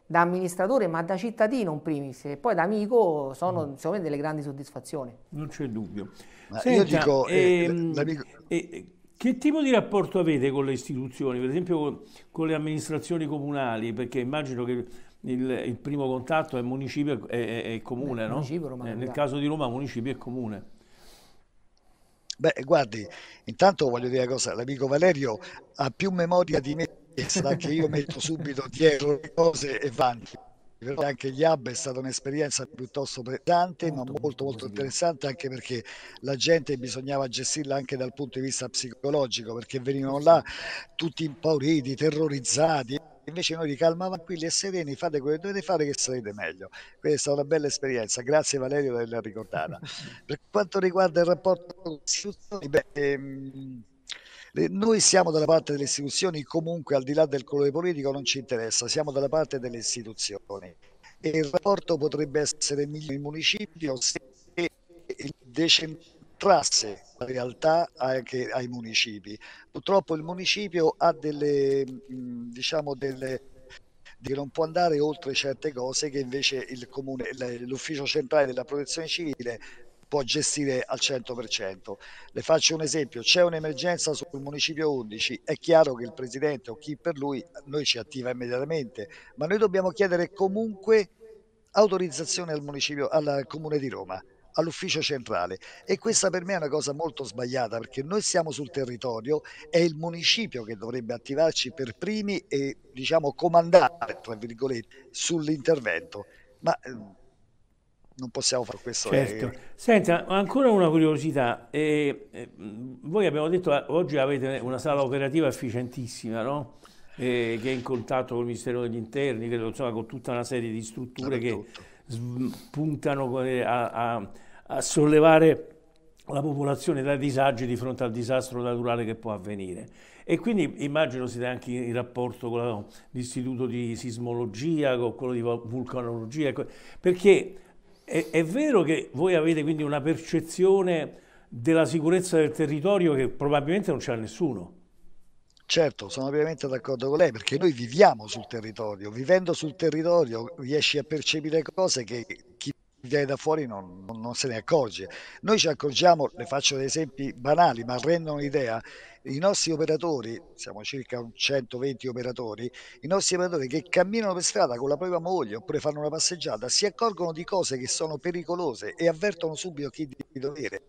da amministratore ma da cittadino in primis e poi da amico sono sicuramente delle grandi soddisfazioni. Non c'è dubbio. Ma Senta, io dico, eh, ehm, l'amico- eh, che tipo di rapporto avete con le istituzioni, per esempio con, con le amministrazioni comunali? Perché immagino che il, il primo contatto è municipio e è, è comune, Beh, no? municipio, Roma Eh, nel Capitale. caso di Roma municipio è comune. Beh, guardi, intanto voglio dire una cosa, l'amico Valerio ha più memoria di me, sarà che io metto subito dietro le cose e avanti. Però anche gli hub è stata un'esperienza piuttosto pesante, ma Molto, molto molto molto positiva. interessante, anche perché la gente bisognava gestirla anche dal punto di vista psicologico, perché venivano là tutti impauriti, terrorizzati. Invece noi li calmavamo tranquilli e sereni, fate quello che dovete fare che sarete meglio. Questa è stata una bella esperienza, grazie Valerio per averla ricordata. Per quanto riguarda il rapporto con le istituzioni, beh, ehm, le- noi siamo dalla parte delle istituzioni, comunque al di là del colore politico non ci interessa, siamo dalla parte delle istituzioni e il rapporto potrebbe essere migliore in municipio se decentrasse la realtà anche ai municipi. Purtroppo il municipio ha delle, mh, diciamo, delle che non può andare oltre certe cose che invece il comune, l- l'ufficio centrale della protezione civile può gestire al cento per cento. Le faccio un esempio, c'è un'emergenza sul municipio undici, è chiaro che il presidente o chi per lui noi ci attiva immediatamente, ma noi dobbiamo chiedere comunque autorizzazione al municipio, al comune di Roma, all'ufficio centrale, e questa per me è una cosa molto sbagliata perché noi siamo sul territorio, è il municipio che dovrebbe attivarci per primi e diciamo comandare tra virgolette sull'intervento, ma eh, non possiamo fare questo. Certo. È... Senta, ancora una curiosità. Eh, eh, voi abbiamo detto eh, oggi avete una sala operativa efficientissima, no? Eh, che è in contatto con il Ministero degli Interni, credo, insomma, con tutta una serie di strutture che Soprattutto. s- puntano eh, a, a- a sollevare la popolazione dai disagi di fronte al disastro naturale che può avvenire. E quindi immagino siete anche in rapporto con la- l'istituto di sismologia, con quello di vul- vulcanologia, ecco, perché è, è vero che voi avete quindi una percezione della sicurezza del territorio che probabilmente non c'ha nessuno. Certo, sono pienamente d'accordo con lei perché noi viviamo sul territorio, vivendo sul territorio riesci a percepire cose che chi viene da fuori non, non- non se ne accorge. Noi ci accorgiamo, le faccio dei esempi banali ma rendono l'idea, i nostri operatori, siamo circa un centoventi operatori, i nostri operatori che camminano per strada con la propria moglie oppure fanno una passeggiata si accorgono di cose che sono pericolose e avvertono subito chi di dovere.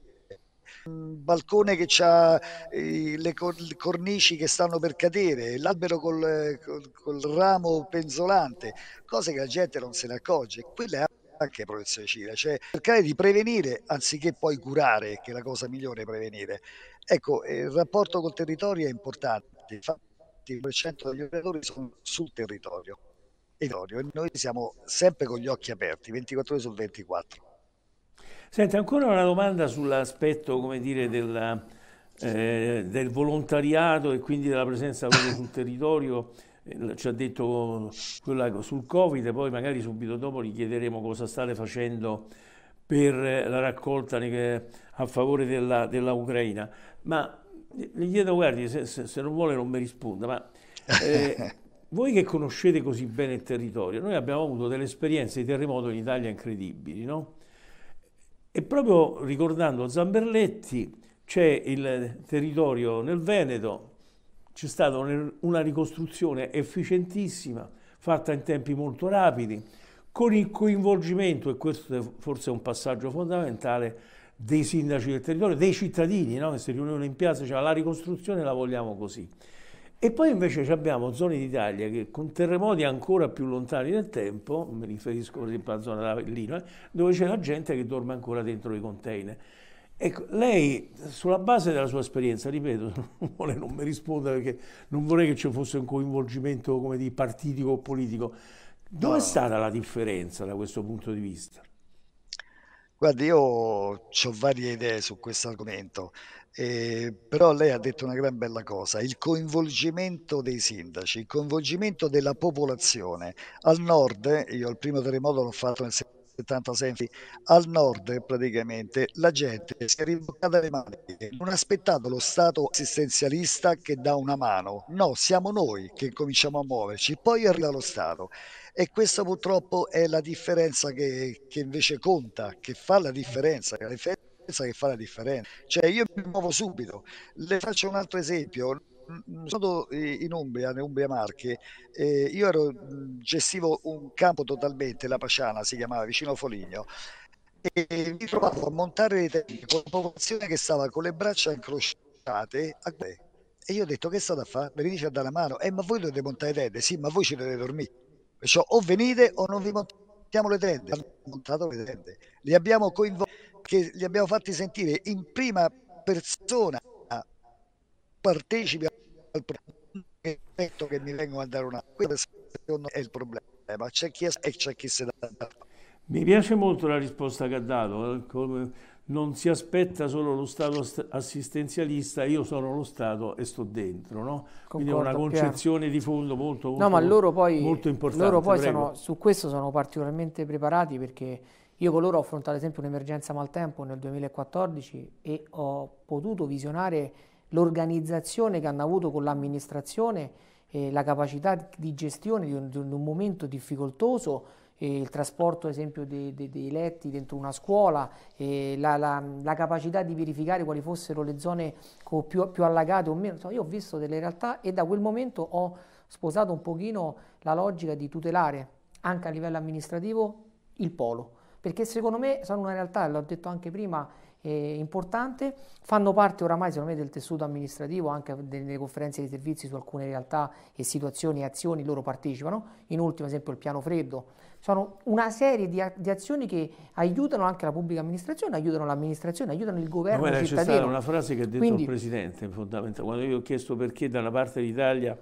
Un balcone che ha le cor- cornici che stanno per cadere, l'albero col, col- col ramo penzolante, cose che la gente non se ne accorge. Quella è anche protezione civile, cioè cercare di prevenire anziché poi curare, che è la cosa migliore, prevenire. Ecco, eh, il rapporto col territorio è importante, infatti il per cento degli operatori sono sul territorio e noi siamo sempre con gli occhi aperti, ventiquattro ore su ventiquattro. Senti, ancora una domanda sull'aspetto, come dire, della, eh, del volontariato e quindi della presenza proprio sul territorio. Eh, Ci ha detto quella sul Covid, poi magari subito dopo gli chiederemo cosa state facendo per eh, la raccolta ne- a favore della, della Ucraina. Ma gli chiedo, guardi, se, se- se non vuole non mi risponda, ma eh, voi che conoscete così bene il territorio, noi abbiamo avuto delle esperienze di terremoto in Italia incredibili, no? E proprio ricordando Zamberletti, c'è il territorio nel Veneto, c'è stata un- una ricostruzione efficientissima, fatta in tempi molto rapidi, con il coinvolgimento, e questo è forse un passaggio fondamentale, dei sindaci del territorio, dei cittadini, no? Che si riunivano in piazza, cioè la ricostruzione la vogliamo così. E poi invece ci abbiamo zone d'Italia che con terremoti ancora più lontani nel tempo, mi riferisco per esempio alla zona dell'Avellino, eh, dove c'è la gente che dorme ancora dentro i container. Ecco, lei, sulla base della sua esperienza, ripeto, non vuole, non mi risponda perché non vorrei che ci fosse un coinvolgimento, come dire, partitico o politico. Dove è No. stata la differenza da questo punto di vista? Guardi, io ho varie idee su questo argomento, eh, però lei ha detto una gran bella cosa, il coinvolgimento dei sindaci, il coinvolgimento della popolazione. Al nord, eh, io il primo terremoto l'ho fatto nel settantasei, al nord praticamente la gente si è rimboccata le maniche, non ha aspettato lo Stato assistenzialista che dà una mano, no, siamo noi che cominciamo a muoverci, poi arriva lo Stato. E questa purtroppo è la differenza che, che invece conta, che fa la differenza, la differenza che fa la differenza. Cioè io mi muovo subito. Le faccio un altro esempio. Sono in Umbria, in Umbria Marche, eh, io ero, gestivo un campo totalmente, la Paciana si chiamava, vicino Foligno, e mi trovavo a montare le tende con la popolazione che stava con le braccia incrociate a... e io ho detto: che state a fare? Venite a dare la mano. Eh, ma voi dovete montare le tende? Sì, ma voi ci dovete dormire. Perciò o venite o non vi montiamo le tende. Hanno montato le tende, li abbiamo coinvolti, che li abbiamo fatti sentire in prima persona partecipi al progetto, che mi vengono a dare una... Questo è il problema, c'è chi è e c'è chi se la dà. Mi piace molto la risposta che ha dato, come non si aspetta solo lo Stato assistenzialista, io sono lo Stato e sto dentro, no? Quindi è una concezione piano di fondo molto, molto, no, ma loro poi, molto importante. Loro poi sono, su questo sono particolarmente preparati, perché io con loro ho affrontato ad esempio un'emergenza maltempo nel duemilaquattordici e ho potuto visionare l'organizzazione che hanno avuto con l'amministrazione, eh, la capacità di gestione di un, di un momento difficoltoso, eh, il trasporto ad esempio dei, dei, dei letti dentro una scuola, eh, la, la, la capacità di verificare quali fossero le zone più, più allagate o meno. Insomma, io ho visto delle realtà e da quel momento ho sposato un pochino la logica di tutelare anche a livello amministrativo il polo, perché secondo me sono una realtà, l'ho detto anche prima, eh, importante, fanno parte oramai secondo me del tessuto amministrativo, anche delle conferenze di servizi su alcune realtà e situazioni e azioni loro partecipano, in ultimo esempio il piano freddo. Sono una serie di, di azioni che aiutano anche la pubblica amministrazione, aiutano l'amministrazione, aiutano il governo, il cittadino. C'è stata una frase che ha detto Quindi, il Presidente, fondamentale, quando io ho chiesto perché da una parte d'Italia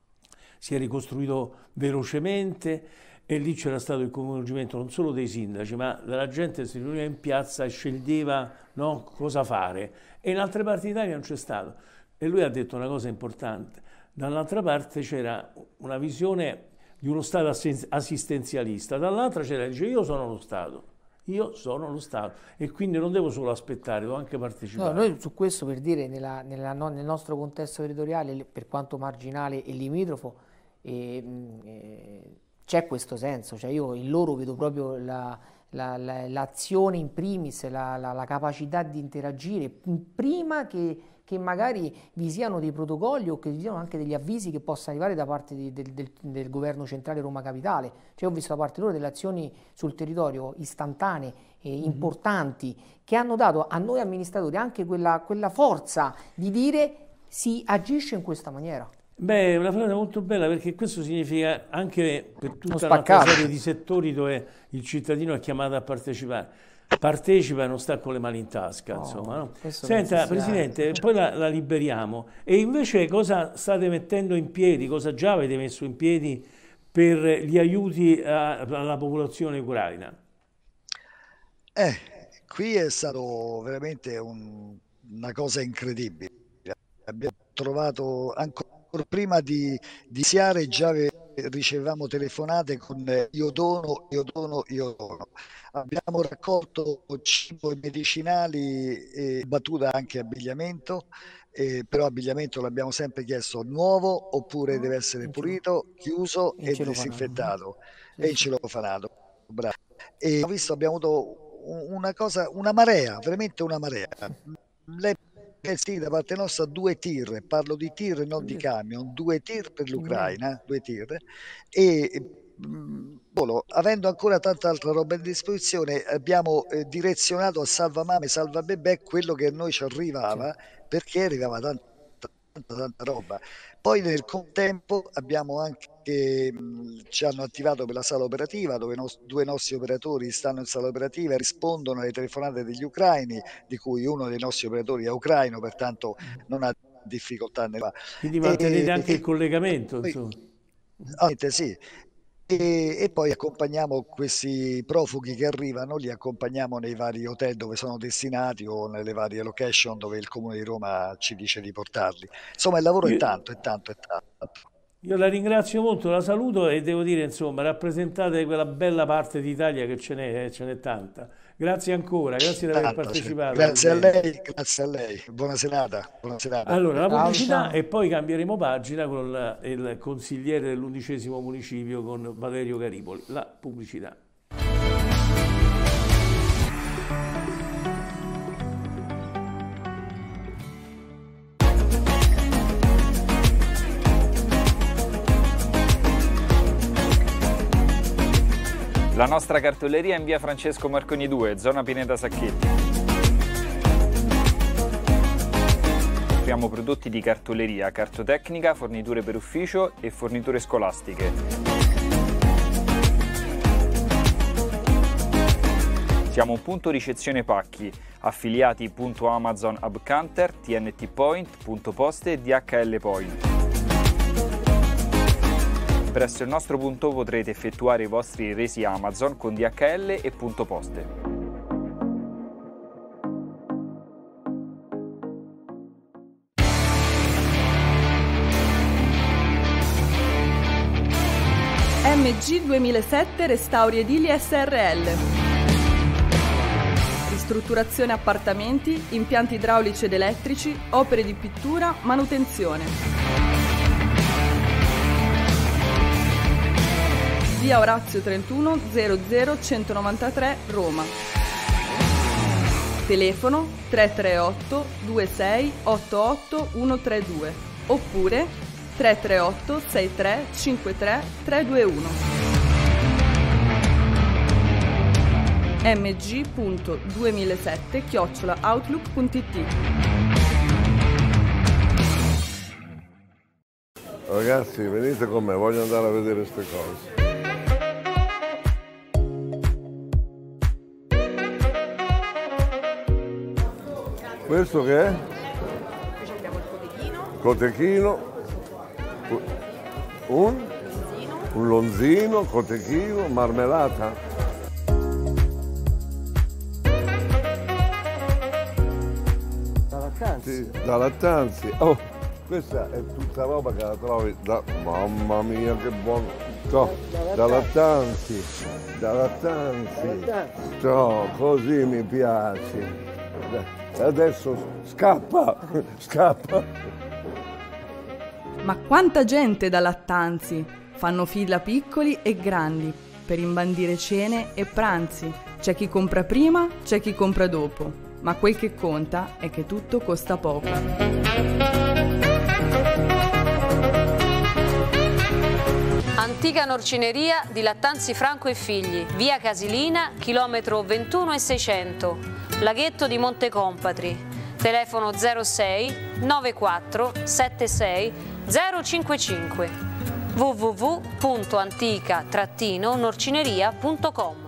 si è ricostruito velocemente, e lì c'era stato il coinvolgimento non solo dei sindaci, ma della gente si riuniva in piazza e sceglieva, no, cosa fare. E in altre parti d'Italia non c'è stato. E lui ha detto una cosa importante. Dall'altra parte c'era una visione di uno Stato assistenzialista, dall'altra c'era, dice, io sono lo Stato, io sono lo Stato e quindi non devo solo aspettare, devo anche partecipare. No, noi su questo, per dire, nella, nella, no, nel nostro contesto territoriale, per quanto marginale e limitrofo, eh, eh, c'è questo senso, cioè io in loro vedo proprio la, la, la, l'azione in primis, la, la, la capacità di interagire prima che, che magari vi siano dei protocolli o che vi siano anche degli avvisi che possano arrivare da parte di, del, del, del governo centrale Roma Capitale. Cioè ho visto da parte loro delle azioni sul territorio istantanee e mm-hmm. importanti, che hanno dato a noi amministratori anche quella, quella forza di dire si agisce in questa maniera. Beh, è una frase molto bella, perché questo significa anche per tutta una serie di settori dove il cittadino è chiamato a partecipare. Partecipa e non sta con le mani in tasca, oh, insomma. No? Senta, Presidente, poi la, la liberiamo. E invece cosa state mettendo in piedi, cosa già avete messo in piedi per gli aiuti a, alla popolazione ucraina? Eh, qui è stato veramente un, una cosa incredibile. Abbiamo trovato ancora prima di, di iniziare, già ricevevamo telefonate con io dono, io dono, io dono. Abbiamo raccolto cibo e medicinali e battuta anche abbigliamento, eh, però abbigliamento l'abbiamo sempre chiesto nuovo oppure deve essere pulito, chiuso e disinfettato e in celofanato. Bravo. E ho visto, abbiamo avuto una cosa, una marea, veramente una marea. Lei sì, da parte nostra due tir, parlo di tir non di camion, due tir per l'Ucraina, due tir, e mh, avendo ancora tanta altra roba a disposizione abbiamo eh, direzionato a Salva Mame, Salva Bebè quello che a noi ci arrivava, perché arrivava tanta, tanta, tanta roba. Poi nel contempo abbiamo anche, mh, ci hanno attivato per la sala operativa, dove nos, due nostri operatori stanno in sala operativa e rispondono alle telefonate degli ucraini, di cui uno dei nostri operatori è ucraino, pertanto non ha difficoltà nella... Quindi mantenete e, anche e, il collegamento, poi, insomma. Sì. E, e poi accompagniamo questi profughi che arrivano, li accompagniamo nei vari hotel dove sono destinati o nelle varie location dove il Comune di Roma ci dice di portarli. Insomma, il lavoro io, è tanto, è tanto, è tanto. Io la ringrazio molto, la saluto e devo dire, insomma, rappresentate quella bella parte d'Italia che ce n'è, eh, ce n'è tanta. Grazie ancora, grazie di aver Tanto, partecipato. Grazie a lei, grazie a lei. Buona serata. Buona serata. Allora, la Ciao, pubblicità ciao. e poi cambieremo pagina con la- il consigliere dell'undicesimo municipio, con Valerio Caripoli. La pubblicità. La nostra cartoleria è in via Francesco Marconi due, zona Pineta Sacchetti. Offriamo prodotti di cartoleria, cartotecnica, forniture per ufficio e forniture scolastiche. Siamo un punto ricezione pacchi, affiliati punto Amazon Hubcounter, T N T Point, punto Poste e D H L Point. Presso il nostro punto potrete effettuare i vostri resi Amazon con D H L e punto Poste. M G duemilasette Restauri Edili S R L. Ristrutturazione appartamenti, impianti idraulici ed elettrici, opere di pittura, manutenzione. Via Orazio trentuno zero zero centonovantatré Roma. Telefono tre tre otto due sei otto otto uno tre due oppure tre tre otto sei tre cinque tre tre due uno. m g punto duemilasette chiocciola outlook punto it. Ragazzi, venite con me, voglio andare a vedere queste cose. Questo che è? Qui abbiamo il cotechino, Cotechino. Un? Un lonzino, cotechino, marmellata. Da Lattanzi. Sì, da Lattanzi. Oh, questa è tutta roba che la trovi da... Mamma mia, che buono! No, da Lattanzi, da Lattanzi. No, così mi piace. Adesso scappa, scappa. Ma quanta gente da Lattanzi! Fanno fila piccoli e grandi per imbandire cene e pranzi. C'è chi compra prima, c'è chi compra dopo, ma quel che conta è che tutto costa poco. Antica norcineria di Lattanzi Franco e Figli, via Casilina, chilometro ventuno e seicento, laghetto di Montecompatri. Telefono zero sei novantaquattro settantasei zero cinquantacinque, w w w punto antica norcineria punto com.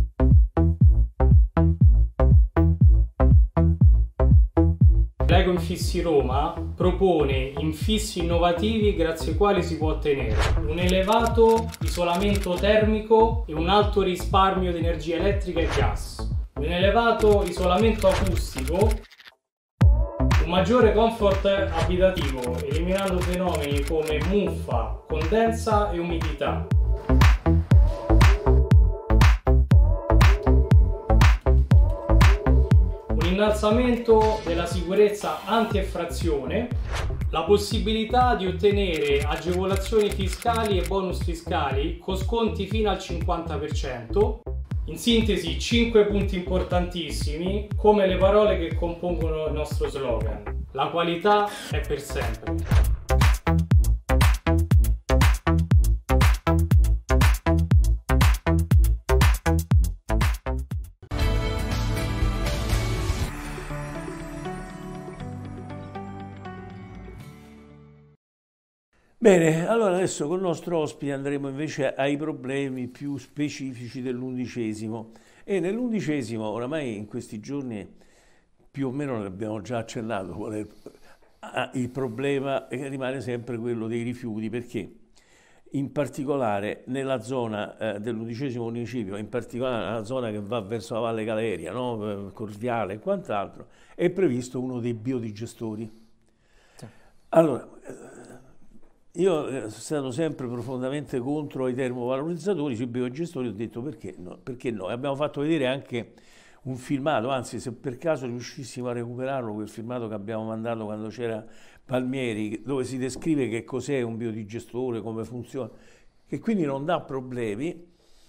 Lego Infissi Roma propone infissi innovativi grazie ai quali si può ottenere un elevato isolamento termico e un alto risparmio di energia elettrica e gas, un elevato isolamento acustico, un maggiore comfort abitativo, eliminando fenomeni come muffa, condensa e umidità. Un innalzamento della sicurezza anti-effrazione, la possibilità di ottenere agevolazioni fiscali e bonus fiscali con sconti fino al cinquanta per cento. In sintesi, cinque punti importantissimi, come le parole che compongono il nostro slogan. La qualità è per sempre. Bene, allora adesso con il nostro ospite andremo invece ai problemi più specifici dell'undicesimo. E nell'undicesimo, oramai in questi giorni più o meno ne abbiamo già accennato, qual è il problema che rimane sempre quello dei rifiuti, perché in particolare nella zona eh, dell'undicesimo municipio, in particolare nella zona che va verso la Valle Galeria, no? Corviale e quant'altro, è previsto uno dei biodigestori. Sì. Allora, io sono stato sempre profondamente contro i termovalorizzatori, sui biogestori, ho detto perché no, perché no. E abbiamo fatto vedere anche un filmato, anzi se per caso riuscissimo a recuperarlo, quel filmato che abbiamo mandato quando c'era Palmieri, dove si descrive che cos'è un biodigestore, come funziona, che quindi non dà problemi,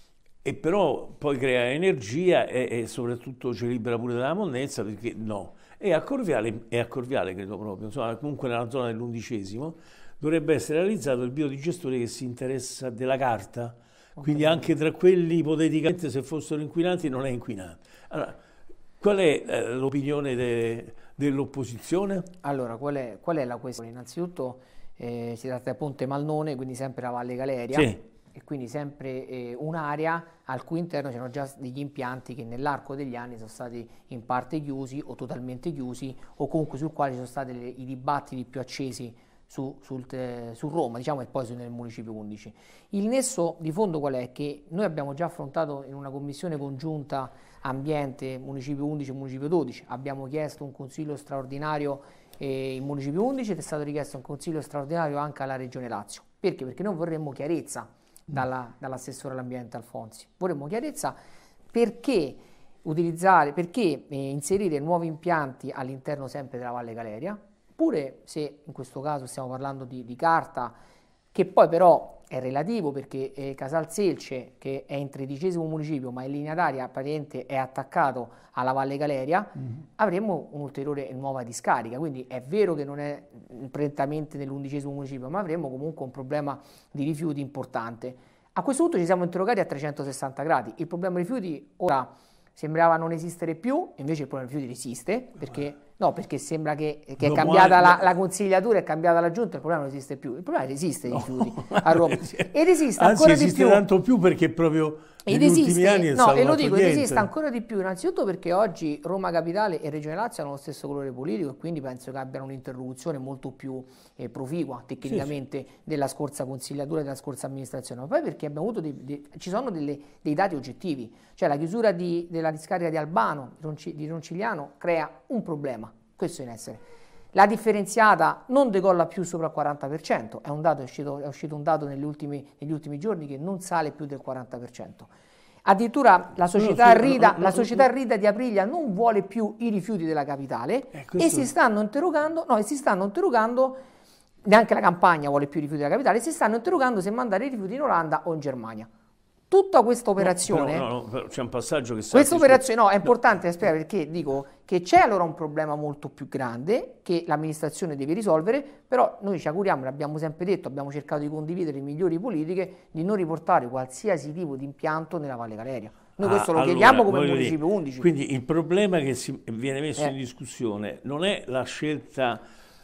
e però poi crea energia e, e soprattutto ci libera pure dalla monnezza, perché no. E a Corviale, e a Corviale credo proprio, insomma, comunque nella zona dell'undicesimo, dovrebbe essere realizzato il biodigestore che si interessa della carta, quindi anche tra quelli ipoteticamente se fossero inquinanti non è inquinante. Allora, qual è eh, l'opinione de, dell'opposizione? Allora, qual è, qual è la questione? Innanzitutto eh, si tratta di Ponte Malnone, quindi sempre la Valle Galeria, sì. E quindi sempre eh, un'area al cui interno c'erano già degli impianti che nell'arco degli anni sono stati in parte chiusi o totalmente chiusi, o comunque sul quale ci sono stati le, i dibattiti più accesi su, sul, te, su Roma, diciamo, e poi su, nel Municipio undici. Il nesso di fondo qual è? Che noi abbiamo già affrontato in una commissione congiunta ambiente Municipio undici e Municipio dodici, abbiamo chiesto un consiglio straordinario eh, in Municipio undici ed è stato richiesto un consiglio straordinario anche alla Regione Lazio. Perché? Perché noi vorremmo chiarezza dalla, dall'assessore all'ambiente Alfonsi, vorremmo chiarezza perché utilizzare, perché eh, inserire nuovi impianti all'interno sempre della Valle Galeria, pure se in questo caso stiamo parlando di, di carta, che poi però è relativo, perché eh, Casalselce, che è in tredicesimo municipio ma in linea d'aria praticamente è attaccato alla Valle Galeria, mm-hmm. avremmo un'ulteriore nuova discarica, quindi è vero che non è prettamente nell'undicesimo municipio, ma avremmo comunque un problema di rifiuti importante. A questo punto ci siamo interrogati a trecentosessanta gradi, il problema rifiuti ora sembrava non esistere più, invece il problema rifiuti esiste, perché, no, perché sembra che, che è cambiata la, la consigliatura, è cambiata la giunta, il problema non esiste più, il problema esiste dei rifiuti no. a Roma, ed esiste Anzi, ancora esiste di più. tanto più perché proprio ed negli esiste, ultimi anni è no, stato e lo dico, ed niente. esiste ancora di più, innanzitutto perché oggi Roma Capitale e Regione Lazio hanno lo stesso colore politico e quindi penso che abbiano un'interlocuzione molto più eh, proficua tecnicamente sì, sì. della scorsa consigliatura e della scorsa amministrazione, ma poi perché abbiamo avuto dei, dei, ci sono delle, dei dati oggettivi, cioè la chiusura di, della discarica di Albano, di Roncigliano, crea un problema, questo in essere. La differenziata non decolla più sopra il quaranta per cento, è, un dato, è, uscito, è uscito un dato negli ultimi, negli ultimi giorni che non sale più del quaranta per cento. Addirittura la società, no, Rida, no, no, la società Rida di Aprilia non vuole più i rifiuti della capitale eh, e si stanno interrogando, no, e si stanno interrogando, neanche la Campania vuole più i rifiuti della capitale, si stanno interrogando se mandare i rifiuti in Olanda o in Germania. Tutta questa operazione, no, no, no, c'è un passaggio che questa operazione, no, è importante no. spiegare perché dico che c'è allora un problema molto più grande che l'amministrazione deve risolvere, però noi ci auguriamo, l'abbiamo sempre detto, abbiamo cercato di condividere le migliori politiche, di non riportare qualsiasi tipo di impianto nella Valle Galeria. Noi ah, questo lo allora, chiediamo come Municipio dire, undici. Quindi il problema che si viene messo eh. in discussione non è la scelta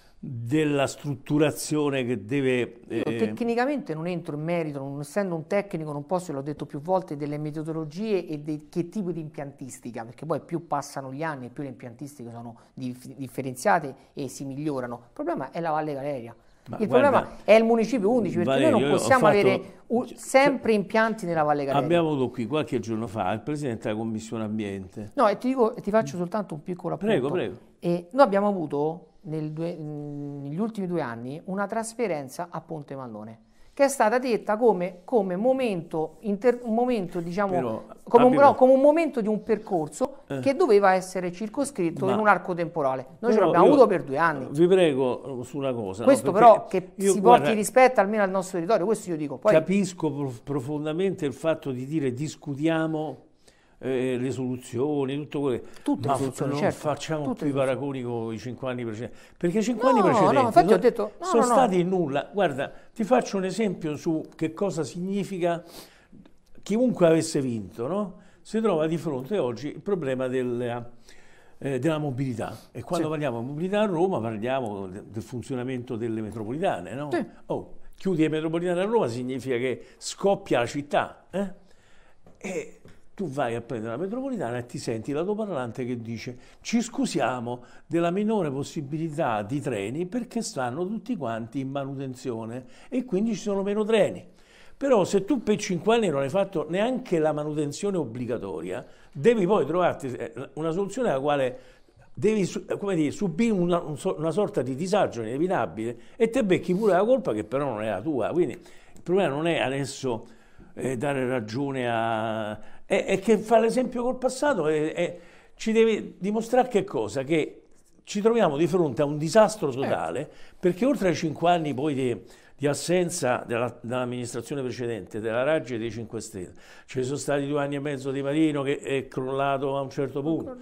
della strutturazione che deve... Eh... Tecnicamente non entro in merito, non essendo un tecnico non posso, l'ho detto più volte, delle metodologie e di che tipo di impiantistica, perché poi più passano gli anni e più le impiantistiche sono dif differenziate e si migliorano. Il problema è la Valle Galeria. Ma il guarda, problema è il Municipio undici, perché Valerio, noi non possiamo fatto, avere sempre impianti nella Valle Galeria. Abbiamo avuto qui qualche giorno fa il Presidente della Commissione Ambiente. No, e ti, dico, ti faccio soltanto un piccolo appunto. Prego, prego. E noi abbiamo avuto nel due, negli ultimi due anni una trasferenza a Ponte Malnone, che è stata detta come, come momento, inter, un momento diciamo, Però, come, un, no, come un momento di un percorso eh. che doveva essere circoscritto Ma, in un arco temporale. Noi ce l'abbiamo avuto per due anni. Vi prego su una cosa. Questo no? però che io, si guarda, porti rispetto almeno al nostro territorio, questo io dico. Poi, capisco prof profondamente il fatto di dire discutiamo Eh, le soluzioni, tutto quello che... Tutte ma le soluzioni, non certo. facciamo Tutte più i paragoni con i cinque anni precedenti, perché i cinque no, anni precedenti no, infatti no, ho detto, no, sono no, no. stati in nulla. Guarda, ti faccio un esempio su che cosa significa chiunque avesse vinto, no? Si trova di fronte oggi il problema del, eh, della mobilità, e quando sì. parliamo di mobilità a Roma parliamo de, del funzionamento delle metropolitane, no? Sì. Oh, chiudi le metropolitane a Roma significa che scoppia la città, eh? E tu vai a prendere la metropolitana e ti senti l'autoparlante che dice ci scusiamo della minore possibilità di treni perché stanno tutti quanti in manutenzione e quindi ci sono meno treni. Però se tu per cinque anni non hai fatto neanche la manutenzione obbligatoria, devi poi trovarti una soluzione alla quale devi come dire, subire una, una sorta di disagio inevitabile e te becchi pure la colpa che però non è la tua. Quindi il problema non è adesso eh, dare ragione a... è, è che fa l'esempio col passato e, e ci deve dimostrare che cosa? Che ci troviamo di fronte a un disastro totale, certo. Perché oltre ai cinque anni poi di, di assenza della, dell'amministrazione precedente, della Raggi e dei cinque Stelle, ci sono stati due anni e mezzo di Marino che è crollato a un certo punto.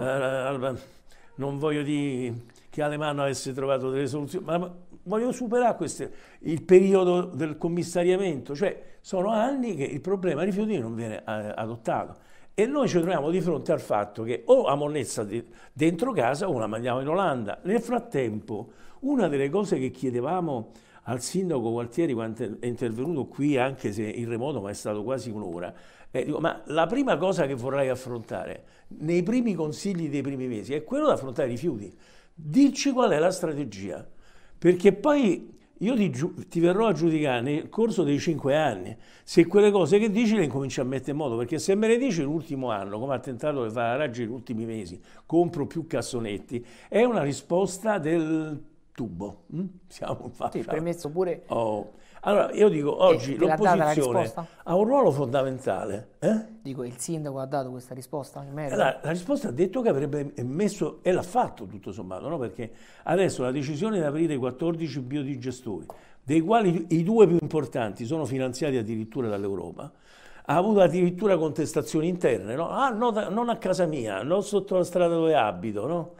Eh, non voglio dire che Alemanno avesse trovato delle soluzioni, ma voglio superare queste, il periodo del commissariamento, cioè sono anni che il problema rifiuti non viene adottato e noi ci troviamo di fronte al fatto che o la monnezza dentro casa o la mandiamo in Olanda. Nel frattempo, una delle cose che chiedevamo al sindaco Gualtieri quando è intervenuto qui, anche se in remoto, ma è stato quasi un'ora, eh, dico, ma la prima cosa che vorrei affrontare nei primi consigli dei primi mesi è quello di affrontare i rifiuti. Dici qual è la strategia, perché poi io ti, ti verrò a giudicare nel corso dei cinque anni se quelle cose che dici le incominci a mettere in moto, perché se me le dici l'ultimo anno, come ha tentato di fare la Raggi negli ultimi mesi, compro più cassonetti, è una risposta del tubo. Mm? Siamo sì, permesso pure... Oh. Allora, io dico, oggi l'opposizione ha un ruolo fondamentale. Eh? Dico, il sindaco ha dato questa risposta? La, la risposta ha detto che avrebbe messo, e l'ha fatto tutto sommato, no? Perché adesso la decisione di aprire quattordici biodigestori, dei quali i due più importanti sono finanziati addirittura dall'Europa, ha avuto addirittura contestazioni interne, no? Ah, no, non a casa mia, non sotto la strada dove abito, no?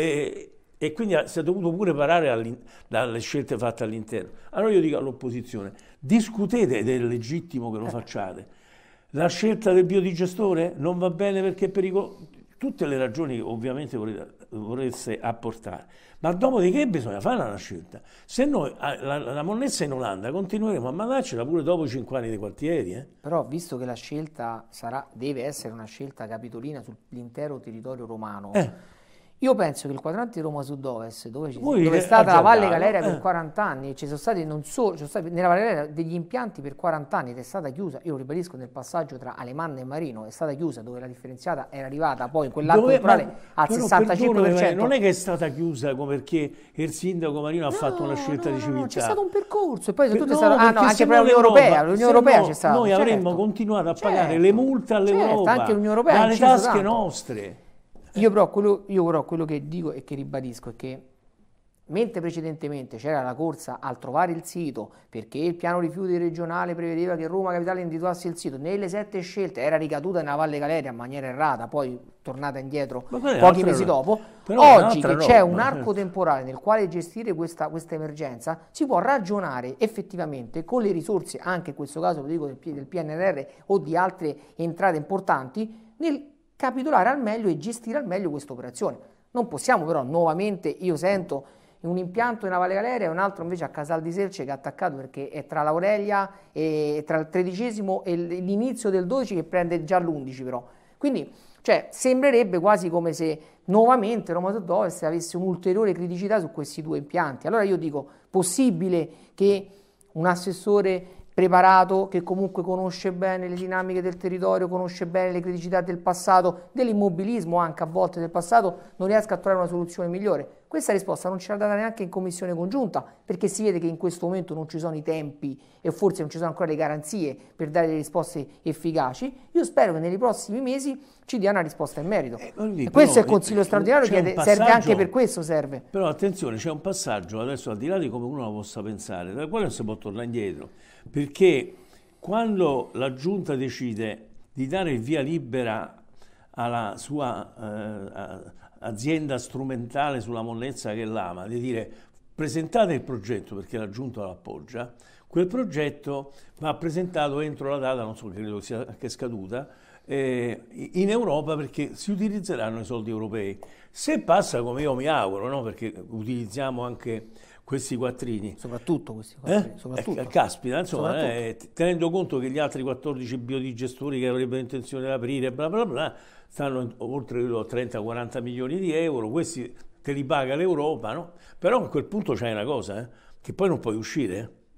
E, E quindi si è dovuto pure parare dalle scelte fatte all'interno. Allora io dico all'opposizione, discutete ed è legittimo che lo facciate. La scelta del biodigestore non va bene perché è pericoloso. Tutte le ragioni che ovviamente vorreste apportare. Ma dopodiché bisogna fare una scelta. Se noi, la, la monnezza in Olanda, continueremo a mandarcela pure dopo i cinque anni dei quartieri. Eh? Però visto che la scelta sarà, deve essere una scelta capitolina sull'intero territorio romano, eh. Io penso che il quadrante di Roma Sud-Ovest, dove, dove è stata la Valle Galeria per quaranta anni, ci sono stati non solo, ci sono stati nella Valle Galeria degli impianti per quaranta anni ed è stata chiusa, io lo ribadisco, nel passaggio tra Alemanno e Marino è stata chiusa, dove la differenziata era arrivata poi in quell'arco temporale al sessantacinque per cento. Non è che è stata chiusa come perché il sindaco Marino ha no, fatto una scelta no, di civiltà. No, c'è stato un percorso e poi per, no, stato, ah, no, anche per l'Unione Europea, l'Unione Europea c'è stato. Noi certo. avremmo continuato a pagare certo. le multe all'Europa, certo, anche l'Unione Europea dalle tasche tanto. nostre. Io però, quello, io però quello che dico e che ribadisco è che mentre precedentemente c'era la corsa al trovare il sito perché il piano rifiuti regionale prevedeva che Roma Capitale individuasse il sito, nelle sette scelte era ricaduta nella Valle Galeria in maniera errata, poi tornata indietro pochi mesi dopo. Oggi che c'è un arco temporale nel quale gestire questa, questa emergenza si può ragionare effettivamente con le risorse, anche in questo caso lo dico del, del P N R R o di altre entrate importanti, nel capitolare al meglio e gestire al meglio questa operazione. Non possiamo però nuovamente, io sento un impianto in Valle Galeria e un altro invece a Casal di Selce che è attaccato perché è tra l'Aurelia e tra il tredicesimo e l'inizio del dodici che prende già l'undici però. Quindi cioè, sembrerebbe quasi come se nuovamente Roma Sud-Ovest avesse un'ulteriore criticità su questi due impianti. Allora io dico, possibile che un assessore preparato, che comunque conosce bene le dinamiche del territorio, conosce bene le criticità del passato, dell'immobilismo anche a volte del passato, non riesca a trovare una soluzione migliore? Questa risposta non ce l'ha data neanche in commissione congiunta, perché si vede che in questo momento non ci sono i tempi e forse non ci sono ancora le garanzie per dare le risposte efficaci. Io spero che nei prossimi mesi ci dia una risposta in merito. Eh, e questo però, è il Consiglio straordinario che serve anche per questo. Serve. Però attenzione, c'è un passaggio, adesso al di là di come uno lo possa pensare, dal quale non si può tornare indietro, perché quando la Giunta decide di dare il via libera alla sua eh, azienda strumentale sulla monnezza che è l'Ama, di dire presentate il progetto perché la Giunta lo appoggia, quel progetto va presentato entro la data, non so, credo sia che è scaduta, eh, in Europa perché si utilizzeranno i soldi europei. Se passa come io mi auguro, no? Perché utilizziamo anche questi quattrini. Soprattutto questi quattrini. Eh? Soprattutto. Eh, caspita, insomma, eh, tenendo conto che gli altri quattordici biodigestori che avrebbero intenzione di aprire, bla bla bla, stanno oltre a trenta quaranta milioni di euro, questi te li paga l'Europa, no? Però a quel punto c'è una cosa, eh, che poi non puoi uscire, eh?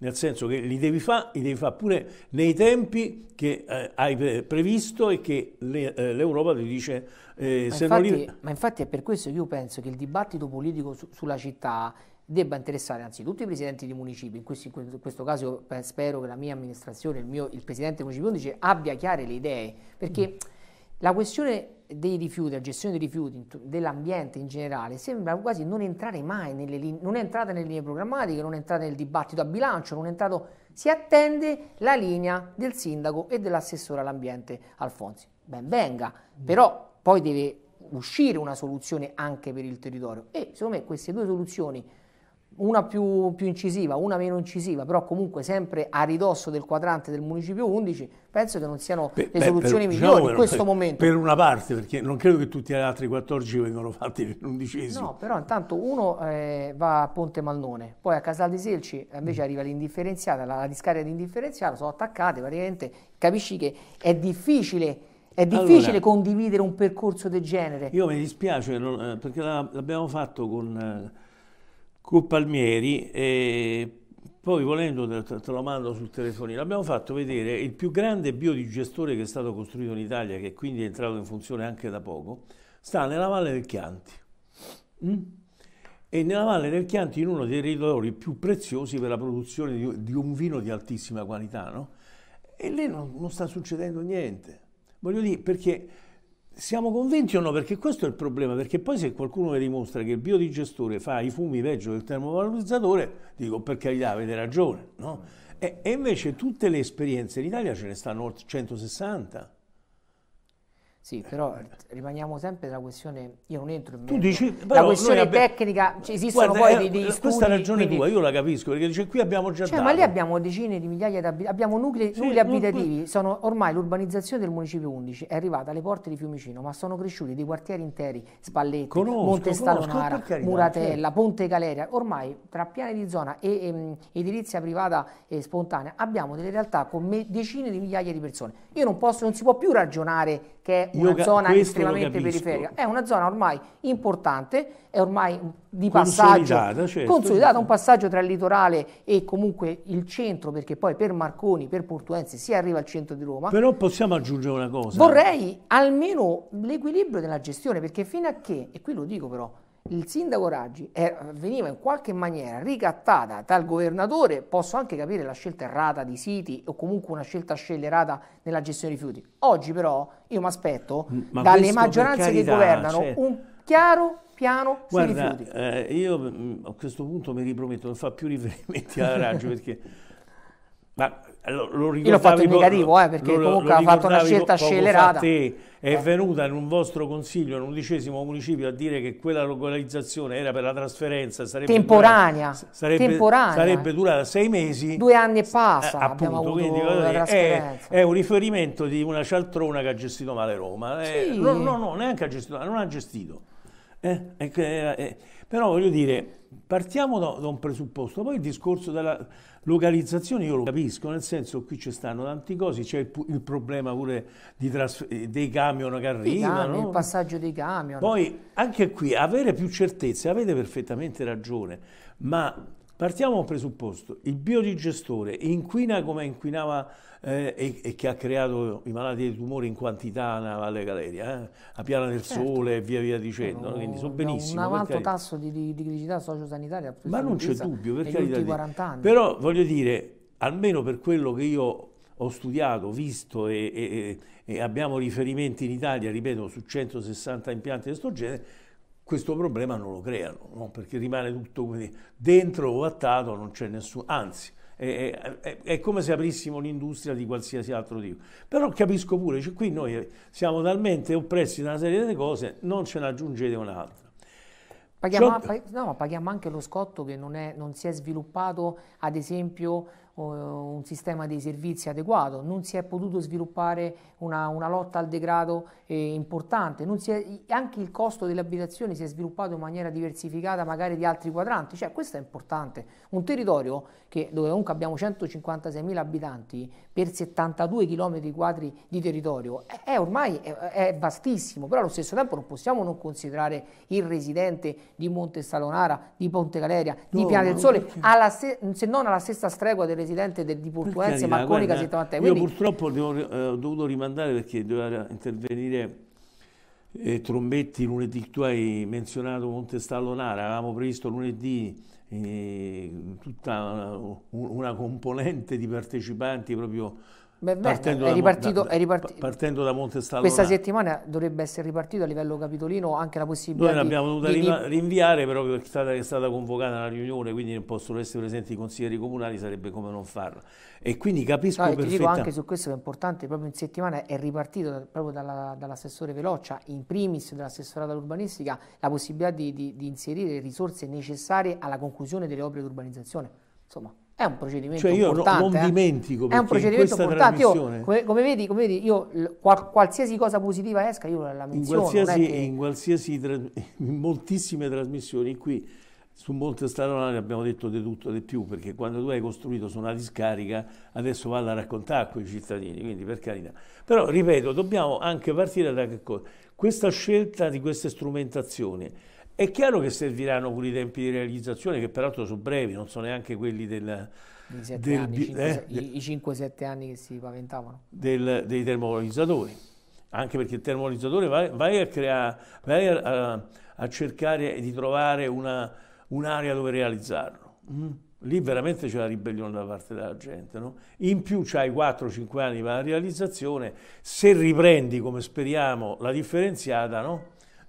nel senso che li devi fare, li devi fare pure nei tempi che eh, hai previsto e che le, eh, l'Europa ti dice eh, ma, se infatti, non li... ma infatti è per questo che io penso che il dibattito politico su, sulla città debba interessare anzitutto i presidenti di municipi. In questo, in questo caso io spero che la mia amministrazione, il, mio, il presidente del municipio undici abbia chiare le idee, perché mm. la questione dei rifiuti, la gestione dei rifiuti, dell'ambiente in generale, sembra quasi non entrare mai nelle linee, non è entrata nelle linee programmatiche, non è entrata nel dibattito a bilancio, non è entrato, si attende la linea del sindaco e dell'assessore all'ambiente Alfonsi. Ben venga, però poi deve uscire una soluzione anche per il territorio e secondo me queste due soluzioni, una più, più incisiva, una meno incisiva, però comunque sempre a ridosso del quadrante del municipio undici, penso che non siano Beh, le beh, soluzioni per, migliori diciamo, in questo per, momento. Per una parte, perché non credo che tutti gli altri quattordici vengano fatti nell'undicesimo. No, però intanto uno eh, va a Ponte Malnone, poi a Casal di Selci invece mm. arriva l'indifferenziata, la, la discarica di indifferenziata, sono attaccate, praticamente capisci che è difficile, è difficile allora, condividere un percorso del genere. Io mi dispiace non, eh, perché la, l'abbiamo fatto con... Eh, con Palmieri e poi volendo te, te lo mando sul telefonino. Abbiamo fatto vedere il più grande biodigestore che è stato costruito in Italia, che quindi è entrato in funzione anche da poco, sta nella Valle del Chianti. Mm? E nella Valle del Chianti, in uno dei territori più preziosi per la produzione di, di un vino di altissima qualità, no? E lì non, non sta succedendo niente. Voglio dire, perché siamo convinti o no? Perché questo è il problema, perché poi se qualcuno mi dimostra che il biodigestore fa i fumi peggio del termovalorizzatore, dico per carità avete ragione, no? E, e invece tutte le esperienze in Italia ce ne stanno centosessanta. Sì, però rimaniamo sempre nella questione, io non entro in tu merito, dici, la questione abbiamo, tecnica, cioè esistono guarda, poi eh, degli studi. Questa ragione quindi, tua, io la capisco, perché dice qui abbiamo già cioè, dato. ma lì abbiamo decine di migliaia di abitati, abbiamo nuclei, sì, nuclei abitativi, non... sono ormai l'urbanizzazione del municipio undici è arrivata alle porte di Fiumicino, ma sono cresciuti dei quartieri interi, Spalletti, conosco, Montestalonara, conosco, carità, Muratella, certo. Ponte Galeria, ormai tra piani di zona e ehm, edilizia privata e spontanea abbiamo delle realtà con me, decine di migliaia di persone. Io non posso, non si può più ragionare che è una io zona estremamente periferica, è una zona ormai importante, è ormai di passaggio consolidata, certo, consolidata, certo. un passaggio tra il litorale e comunque il centro, perché poi per Marconi, per Portuense si arriva al centro di Roma. Però possiamo aggiungere una cosa. Vorrei almeno l'equilibrio della gestione, perché fino a che, e qui lo dico però, il sindaco Raggi è, veniva in qualche maniera ricattata dal governatore, posso anche capire la scelta errata di siti o comunque una scelta scellerata nella gestione dei rifiuti. Oggi però io mi aspetto Ma dalle maggioranze carità, che governano cioè... un chiaro piano Guarda, sui rifiuti. Eh, io mh, a questo punto mi riprometto non fa più riferimenti alla Raggi perché ma lo, lo io l'ho fatto in negativo eh, perché lo, comunque lo ha fatto una scelta poco scellerata. Te, è eh. venuta in un vostro consiglio, in un undicesimo municipio, a dire che quella localizzazione era per la trasferenza, sarebbe temporanea, durata, sarebbe, temporanea. sarebbe durata sei mesi, due anni e passa, eh, abbiamo appunto, avuto quindi, la è, trasferenza. È un riferimento di una cialtrona che ha gestito male Roma, sì. eh, no, no, no, neanche ha gestito, non ha gestito. Eh, eh, eh, però voglio dire, partiamo da, da un presupposto, poi il discorso della localizzazione io lo capisco, nel senso che qui ci stanno tanti cosi, c'è il, il problema pure di trasfer- dei camion che arrivano, il passaggio dei camion. Poi anche qui avere più certezze, avete perfettamente ragione, ma partiamo da un presupposto, il biodigestore inquina come inquinava eh, e, e che ha creato i malati di tumore in quantità nella Valle Galeria, eh? a Piana del certo. Sole e via via dicendo, no, quindi so benissimo. Un alto tasso di, di, di criticità sociosanitaria. Ma non c'è dubbio, per negli carità ultimi di... quaranta anni. Però voglio dire, almeno per quello che io ho studiato, visto e, e, e abbiamo riferimenti in Italia, ripeto, su centosessanta impianti di questo genere, questo problema non lo creano, no? Perché rimane tutto come dentro ovattato, non c'è nessuno, anzi è, è, è come se aprissimo l'industria di qualsiasi altro tipo. Però capisco pure, cioè, qui noi siamo talmente oppressi da una serie di cose, non ce ne aggiungete un'altra. Paghiamo, pag- no, paghiamo anche lo scotto che non, è, non si è sviluppato, ad esempio, un sistema dei servizi adeguato, non si è potuto sviluppare una, una lotta al degrado eh, importante, non si è, anche il costo delle abitazioni si è sviluppato in maniera diversificata magari di altri quadranti, cioè questo è importante. Un territorio che, dove comunque abbiamo centocinquantaseimila abitanti, per settantadue chilometri quadri di territorio è, è ormai è, è vastissimo, però allo stesso tempo non possiamo non considerare il residente di Monte Stallonara, di Ponte Galeria, no, di Piana del Sole, alla se, se non alla stessa stregua del residente del, di Portuense, Marconi, Casetta Mattei. Io Quindi... purtroppo devo, eh, ho dovuto rimandare perché doveva intervenire eh, Trombetti lunedì. Tu hai menzionato Monte Stallonara, avevamo previsto lunedì eh, tutta una, una componente di partecipanti proprio Beh, partendo, è da, ripartito, da, è ripartito. partendo da Monte Stallonara. Questa settimana dovrebbe essere ripartito a livello capitolino anche la possibilità. Noi l'abbiamo dovuta di, di... rinviare, però è stata, è stata convocata una riunione, quindi non possono essere presenti i consiglieri comunali, sarebbe come non farla. E quindi capisco no, perfettamente. Ti dico anche su questo che è importante, proprio in settimana è ripartito da, proprio dalla, dall'assessore Veloccia, in primis dell'assessorato all'urbanistica, la possibilità di, di, di inserire le risorse necessarie alla conclusione delle opere di urbanizzazione. Insomma, è un procedimento cioè io importante. No, non eh? dimentico è un procedimento importante. Io, come, come, vedi, come vedi, io qual, qualsiasi cosa positiva esca, io la menziono. In qualsiasi, che... in, qualsiasi in moltissime trasmissioni qui su Monte Stallonara abbiamo detto di tutto di più, perché quando tu hai costruito su una discarica adesso valla a raccontare a quei cittadini, quindi per carità. Però ripeto, dobbiamo anche partire da che cosa? Questa scelta di queste strumentazioni. È chiaro che serviranno pure i tempi di realizzazione, che peraltro sono brevi, non sono neanche quelli del, del, anni, eh, i cinque sette anni che si paventavano. Del, dei termovalorizzatori. Anche perché il termovalorizzatore vai, vai a creare, vai a, a cercare di trovare una, un'area dove realizzarlo. Mm? Lì veramente c'è la ribellione da parte della gente, no? In più c'hai quattro cinque anni per la realizzazione, se riprendi come speriamo la differenziata, no?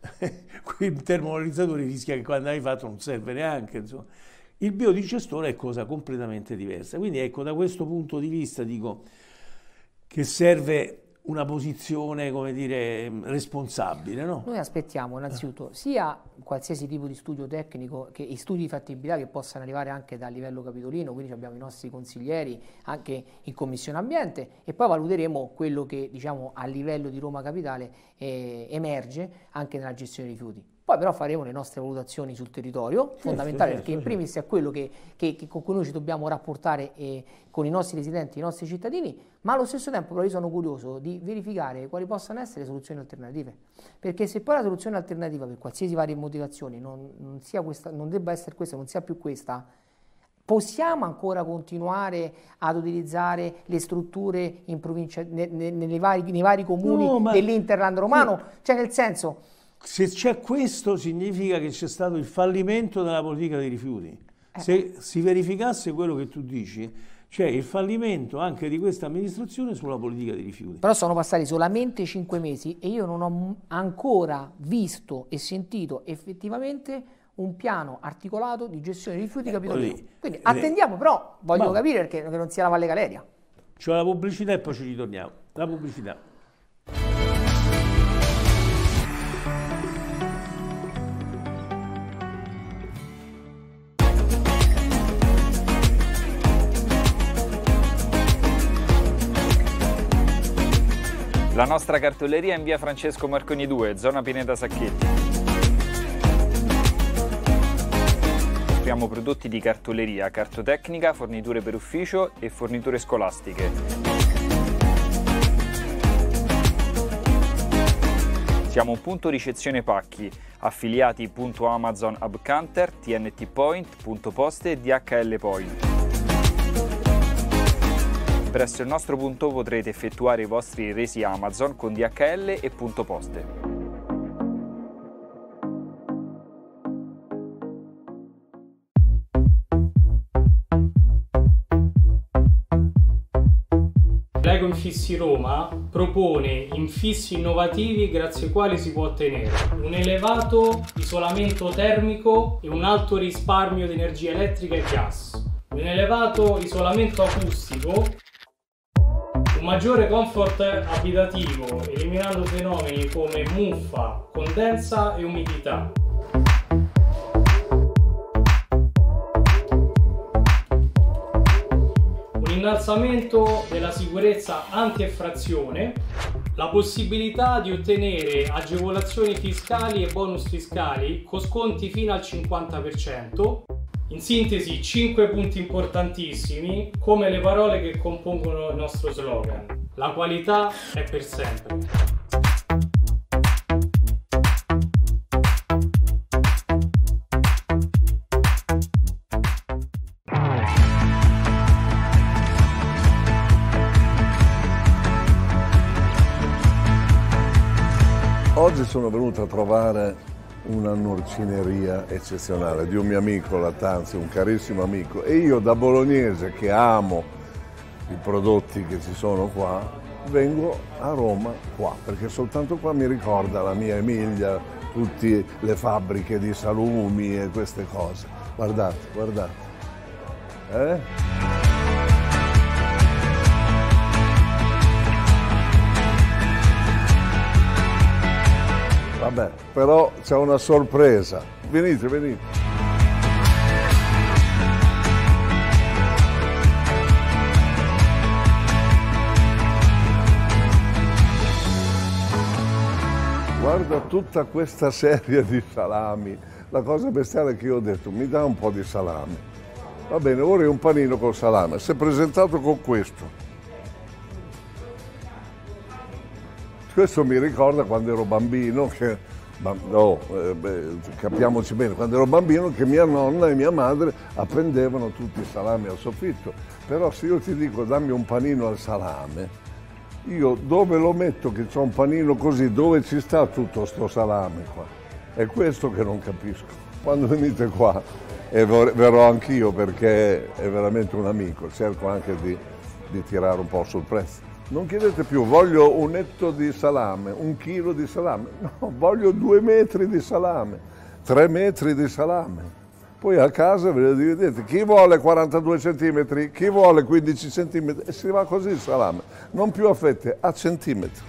Qui il termovalorizzatore rischia che quando hai fatto non serve neanche, insomma. Il biodigestore è cosa completamente diversa, quindi ecco, da questo punto di vista dico che serve una posizione, come dire, responsabile, no? Noi aspettiamo innanzitutto sia qualsiasi tipo di studio tecnico, che i studi di fattibilità che possano arrivare anche dal livello capitolino, quindi abbiamo i nostri consiglieri anche in Commissione Ambiente, e poi valuteremo quello che, diciamo, a livello di Roma Capitale eh, emerge anche nella gestione dei rifiuti. Poi però faremo le nostre valutazioni sul territorio, fondamentale, certo, perché in primis è quello che, che, che con cui noi ci dobbiamo rapportare eh, con i nostri residenti, i nostri cittadini, ma allo stesso tempo però io sono curioso di verificare quali possano essere le soluzioni alternative, perché se poi la soluzione alternativa per qualsiasi varie motivazioni non, non, sia questa, non debba essere questa, non sia più questa, possiamo ancora continuare ad utilizzare le strutture in provincia, ne, ne, nei, vari, nei vari comuni no, dell'Interland romano, cioè nel senso... Se c'è questo significa che c'è stato il fallimento della politica dei rifiuti. Eh. Se si verificasse quello che tu dici, c'è il fallimento anche di questa amministrazione sulla politica dei rifiuti. Però sono passati solamente cinque mesi e io non ho ancora visto e sentito effettivamente un piano articolato di gestione dei rifiuti capitolino. Quindi attendiamo, però voglio Ma... capire perché non sia la Valle Galeria. C'è la pubblicità e poi ci ritorniamo. La pubblicità. La nostra cartoleria è in via Francesco Marconi due, zona Pineta Sacchetti. Offriamo prodotti di cartoleria, cartotecnica, forniture per ufficio e forniture scolastiche. Siamo un punto ricezione pacchi, affiliati punto Amazon Hubcounter, T N T Point, Punto Poste e D H L Point. Presso il nostro punto potrete effettuare i vostri resi Amazon con D H L e Punto Poste. Lego Infissi Roma propone infissi innovativi grazie ai quali si può ottenere un elevato isolamento termico e un alto risparmio di energia elettrica e gas, un elevato isolamento acustico, un maggiore comfort abitativo, eliminando fenomeni come muffa, condensa e umidità. Un innalzamento della sicurezza anti-effrazione, la possibilità di ottenere agevolazioni fiscali e bonus fiscali con sconti fino al cinquanta per cento, In sintesi, cinque punti importantissimi, come le parole che compongono il nostro slogan. La qualità è per sempre. Oggi sono venuto a trovare una norcineria eccezionale di un mio amico Lattanzi, un carissimo amico, e io da bolognese che amo i prodotti che ci sono qua, vengo a Roma qua, perché soltanto qua mi ricorda la mia Emilia, tutte le fabbriche di salumi e queste cose. Guardate, guardate. Eh? Vabbè, però c'è una sorpresa. Venite, venite. Guarda tutta questa serie di salami. La cosa bestiale che io ho detto, mi dà un po' di salame. Va bene, ora è un panino col salame. Si è presentato con questo. Questo mi ricorda quando ero bambino, che, no, eh, beh, capiamoci bene, quando ero bambino che mia nonna e mia madre appendevano tutti i salami al soffitto. Però se io ti dico dammi un panino al salame, io dove lo metto che c'è un panino così, dove ci sta tutto sto salame qua? È questo che non capisco. Quando venite qua, e verrò anch'io perché è veramente un amico, cerco anche di, di tirare un po' sul prezzo. Non chiedete più, voglio un etto di salame, un chilo di salame, no, voglio due metri di salame, tre metri di salame. Poi a casa ve lo dividete, chi vuole quarantadue centimetri, chi vuole quindici centimetri, e si va così il salame, non più a fette, a centimetri.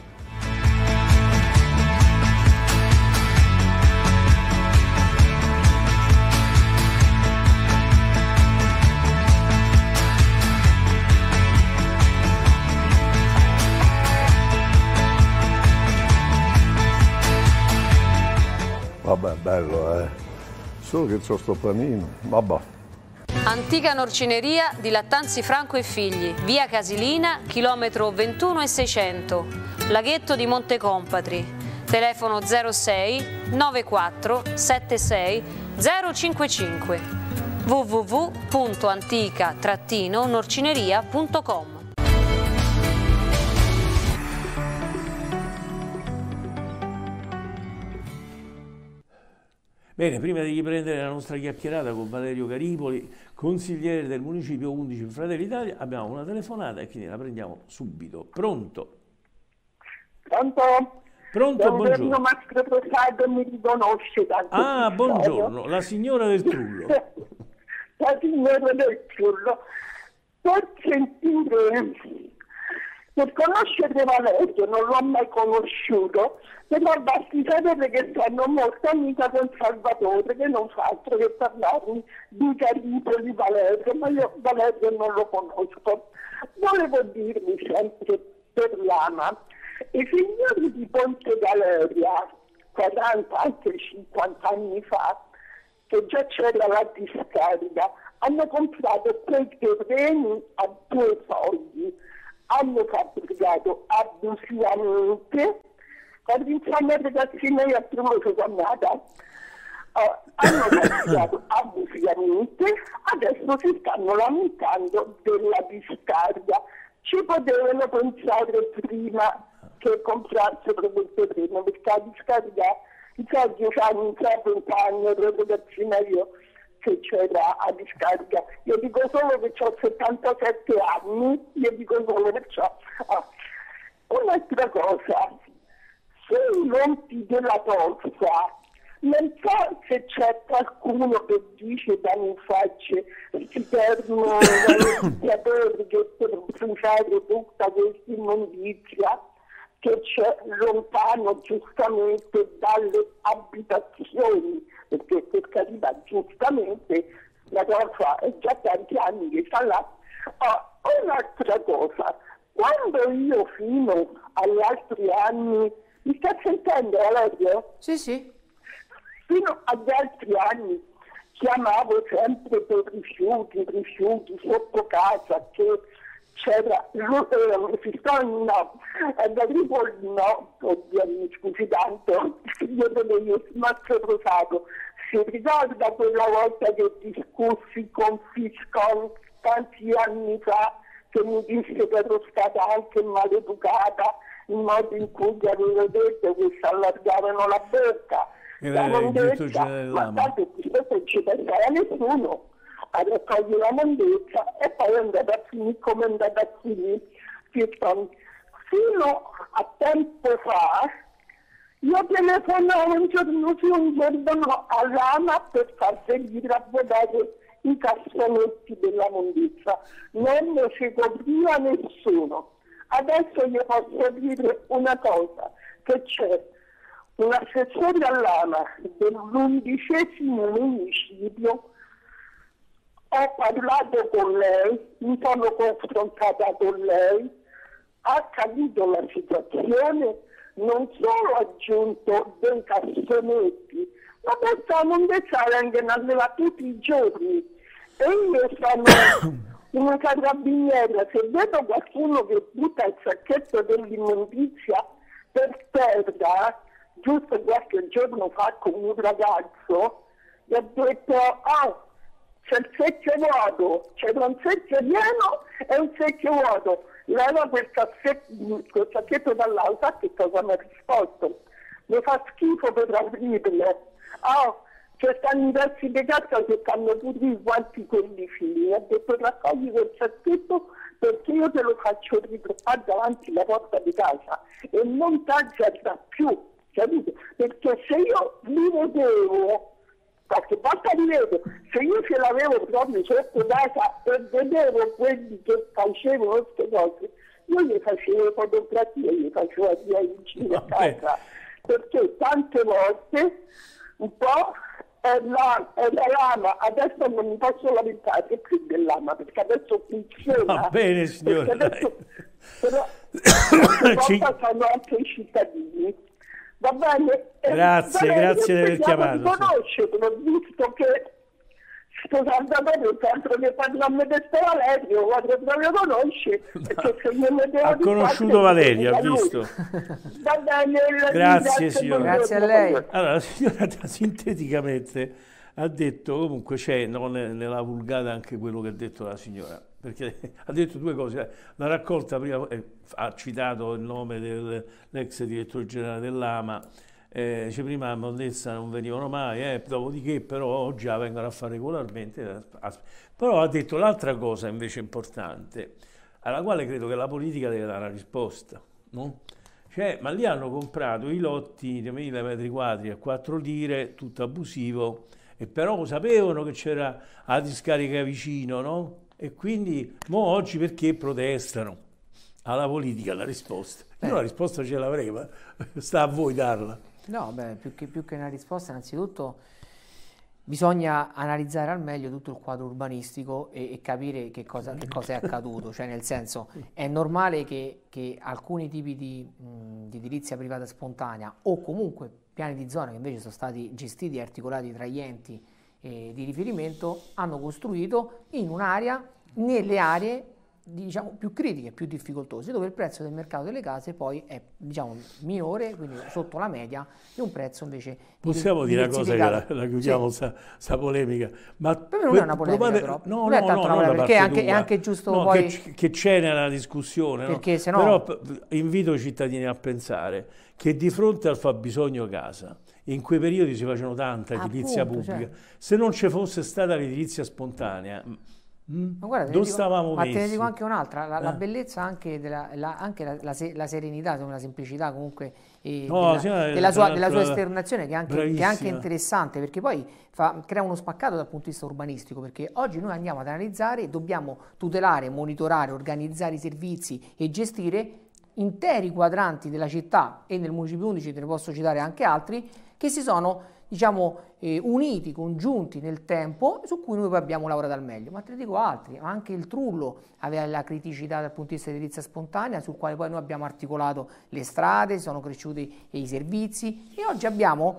Vabbè, bello, eh. Solo che c'ho sto panino. Vabbè. Antica norcineria di Lattanzi Franco e Figli, via Casilina, chilometro ventuno e seicento, laghetto di Montecompatri. Telefono zero sei novantaquattro settantasei zero cinquantacinque. w w w punto antica norcineria punto com. Bene, prima di riprendere la nostra chiacchierata con Valerio Caripoli, consigliere del municipio undici Fratelli d'Italia, abbiamo una telefonata e quindi la prendiamo subito. Pronto? Pronto? Pronto, buongiorno. Mastro Prosado mi riconosce. Ah, buongiorno, la signora del Trullo. La signora del Trullo. Per sentire, per conoscere Valerio, non l'ho mai conosciuto, però basti sapere che sono molto amica con Salvatore, che non fa altro che parlarmi di Caripoli di Valerio, ma io Valerio non lo conosco. Volevo dirmi sempre per l'ama, i signori di Ponte Galeria, quaranta, anche cinquanta anni fa, che già c'era la discarica, hanno comprato quei terreni a due soldi, hanno fabbricato abusivamente. Quando iniziamo a ragazzina io a Trullo sono nata, uh, hanno fabbricato abusivamente, adesso si stanno lamentando della discarica. Ci potevano pensare prima che comprassero quel terreno, perché la discarica, già dieci anni, già venti anni, ero ragazzina io, che c'era a discarica. Io dico solo che ho settantasette anni, io dico solo perciò. Ah. Un'altra cosa, se i monti della Tolsa, non so se c'è qualcuno che dice da mi facce si perdono gli iniziatori che per bruciare tutta questa immondizia che c'è lontano giustamente dalle abitazioni, perché per carità giustamente la Tolsa è già tanti anni che sta là. Ah, un'altra cosa, quando io fino agli altri anni, mi sta sentendo Valerio? Sì, sì. Fino agli altri anni chiamavo sempre per rifiuti, rifiuti sotto casa, che c'era, eh, si sta no, da Tripoli no, oddio mi scusi tanto, io dovevo smazzo rosato. Si ricorda quella volta che discussi con Fiscon tanti anni fa, che mi disse che ero stata anche maleducata, il modo in cui gli avevo detto che si allargavano la bocca, la mondezza, ma tanto questo non ci pensava nessuno a raccogliere la mondezza, e poi è andata a finire come è andata a finire. Fino a tempo fa io telefonavo un giorno sì, un giorno no, all'AMA per far venire a votare i cassonetti della mondezza, non ne si copriva nessuno. Adesso io posso dire una cosa, che c'è un assessore all'AMA dell'undicesimo municipio, ho parlato con lei, mi sono confrontata con lei, ha capito la situazione, non solo ha aggiunto dei cassonetti, ma questa mondezza vengono alleva tutti i giorni, e io sono una carabiniera, se vedo qualcuno che butta il sacchetto dell'immondizia per terra, giusto qualche giorno fa con un ragazzo, gli ho detto, ah, c'è il secchio vuoto, c'era un secchio pieno e un secchio vuoto, leva quel sacchetto, quel sacchetto dall'alto, che cosa mi ha risposto? Mi fa schifo per aprirlo. Ah, c'è stanno i pezzi di carta che stanno pure i guanti quelli fili. Ha detto raccogli quel sacchetto perché io te lo faccio ritrovare davanti alla porta di casa e non t'aggiarda più, capito? Perché se io li vedevo, qualche volta li vedo, se io ce l'avevo proprio sotto casa e vedevo quelli che facevano queste cose, io gli facevo fotografie, gli facevo via in giro a casa, perché tante volte un po' è la, è la lama, adesso non mi posso lamentare più dell'ama perché adesso funziona. Va bene signora. Adesso, però Ci... sono anche i cittadini. Va bene? Grazie, eh, grazie di aver chiamato. Mi conoscete, visto che sto salvatore sempre che parla a me di sto Valerio, quando proprio conosce, perché se me ne devo ha conosciuto Valerio, ha visto? Va bene, grazie signora. Grazie a lei. Allora, la signora sinteticamente ha detto, comunque c'è no, nella vulgata anche quello che ha detto la signora, perché ha detto due cose. La raccolta prima eh, ha citato il nome dell'ex direttore generale dell'AMA, eh, dice prima a Mondezza non venivano mai, eh, dopodiché però oggi la vengono a fare regolarmente. Però ha detto l'altra cosa invece importante, alla quale credo che la politica deve dare una risposta, no? Cioè, ma lì hanno comprato i lotti di mille metri quadri a quattro lire, tutto abusivo, e però lo sapevano che c'era la discarica vicino, no? E quindi mo oggi perché protestano? Alla politica la risposta. Io eh. la risposta ce l'avrei, ma sta a voi darla. No, beh, più che, più che una risposta, innanzitutto bisogna analizzare al meglio tutto il quadro urbanistico e, e capire che cosa, che cosa è accaduto. Cioè, nel senso, è normale che, che alcuni tipi di, mh, di edilizia privata spontanea o comunque piani di zona che invece sono stati gestiti e articolati tra gli enti eh, di riferimento hanno costruito in un'area, nelle aree diciamo più critiche, più difficoltose, dove il prezzo del mercato delle case poi è diciamo minore, quindi sotto la media, di un prezzo invece possiamo dire una cosa che la, la chiudiamo sì. sta, sta polemica, ma per me non è una polemica provate, però no, non no, è tanto no, una polemica, perché è anche, è anche giusto no, poi che, che c'è nella discussione, perché no? sennò... Però invito i cittadini a pensare che di fronte al fabbisogno casa, in quei periodi si facevano tanta edilizia Appunto, pubblica, cioè. se non ci fosse stata l'edilizia spontanea, Mm. Ma guarda, dove dico, stavamo ma messi? te ne dico anche un'altra, la, eh. la bellezza anche, della, la, anche la, la, la serenità, la semplicità comunque eh, no, della, della, sua, della sua esternazione che è anche, che è anche interessante, perché poi fa, crea uno spaccato dal punto di vista urbanistico, perché oggi noi andiamo ad analizzare e dobbiamo tutelare, monitorare, organizzare i servizi e gestire interi quadranti della città, e nel Municipio undici te ne posso citare anche altri, che si sono diciamo eh, uniti, congiunti nel tempo, su cui noi poi abbiamo lavorato al meglio. Ma te ne dico altri, anche il Trullo aveva la criticità dal punto di vista dell'edilizia spontanea, sul quale poi noi abbiamo articolato le strade, sono cresciuti i servizi, e oggi abbiamo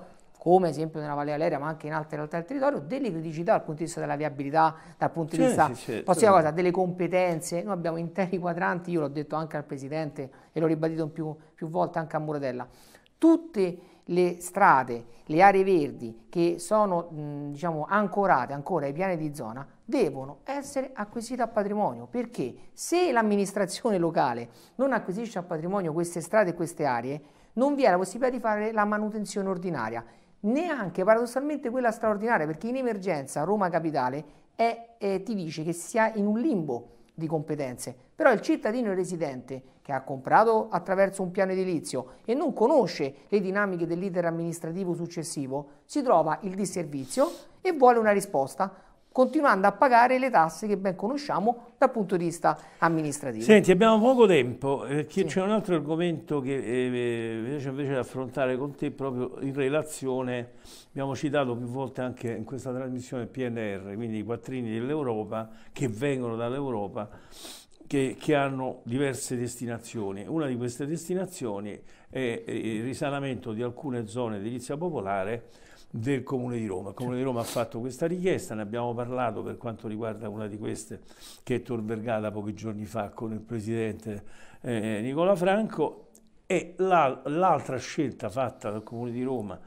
come esempio nella Valle Aleria, ma anche in altre realtà del territorio, delle criticità dal punto di vista della viabilità, dal punto di Sì, vista sì, sì, prossima sì. cosa, delle competenze. Noi abbiamo interi quadranti, io l'ho detto anche al Presidente e l'ho ribadito più, più volte anche a Muratella, tutte le strade, le aree verdi che sono mh, diciamo ancorate ancora ai piani di zona devono essere acquisite a patrimonio, perché se l'amministrazione locale non acquisisce a patrimonio queste strade e queste aree, non vi è la possibilità di fare la manutenzione ordinaria, neanche paradossalmente quella straordinaria, perché in emergenza Roma Capitale è, eh, ti dice che si è in un limbo di competenze, però il cittadino residente che ha comprato attraverso un piano edilizio e non conosce le dinamiche dell'iter amministrativo successivo, si trova il disservizio e vuole una risposta, continuando a pagare le tasse che ben conosciamo dal punto di vista amministrativo. Senti, abbiamo poco tempo, eh, Sì. c'è un altro argomento che eh, invece, invece di affrontare con te proprio in relazione, abbiamo citato più volte anche in questa trasmissione il P N R, quindi i quattrini dell'Europa che vengono dall'Europa, che, che hanno diverse destinazioni. Una di queste destinazioni è il risanamento di alcune zone edilizia popolare del Comune di Roma. Il Comune di Roma ha fatto questa richiesta, ne abbiamo parlato per quanto riguarda una di queste che è Tor Vergata pochi giorni fa con il Presidente eh, Nicola Franco, e l'altra scelta fatta dal Comune di Roma,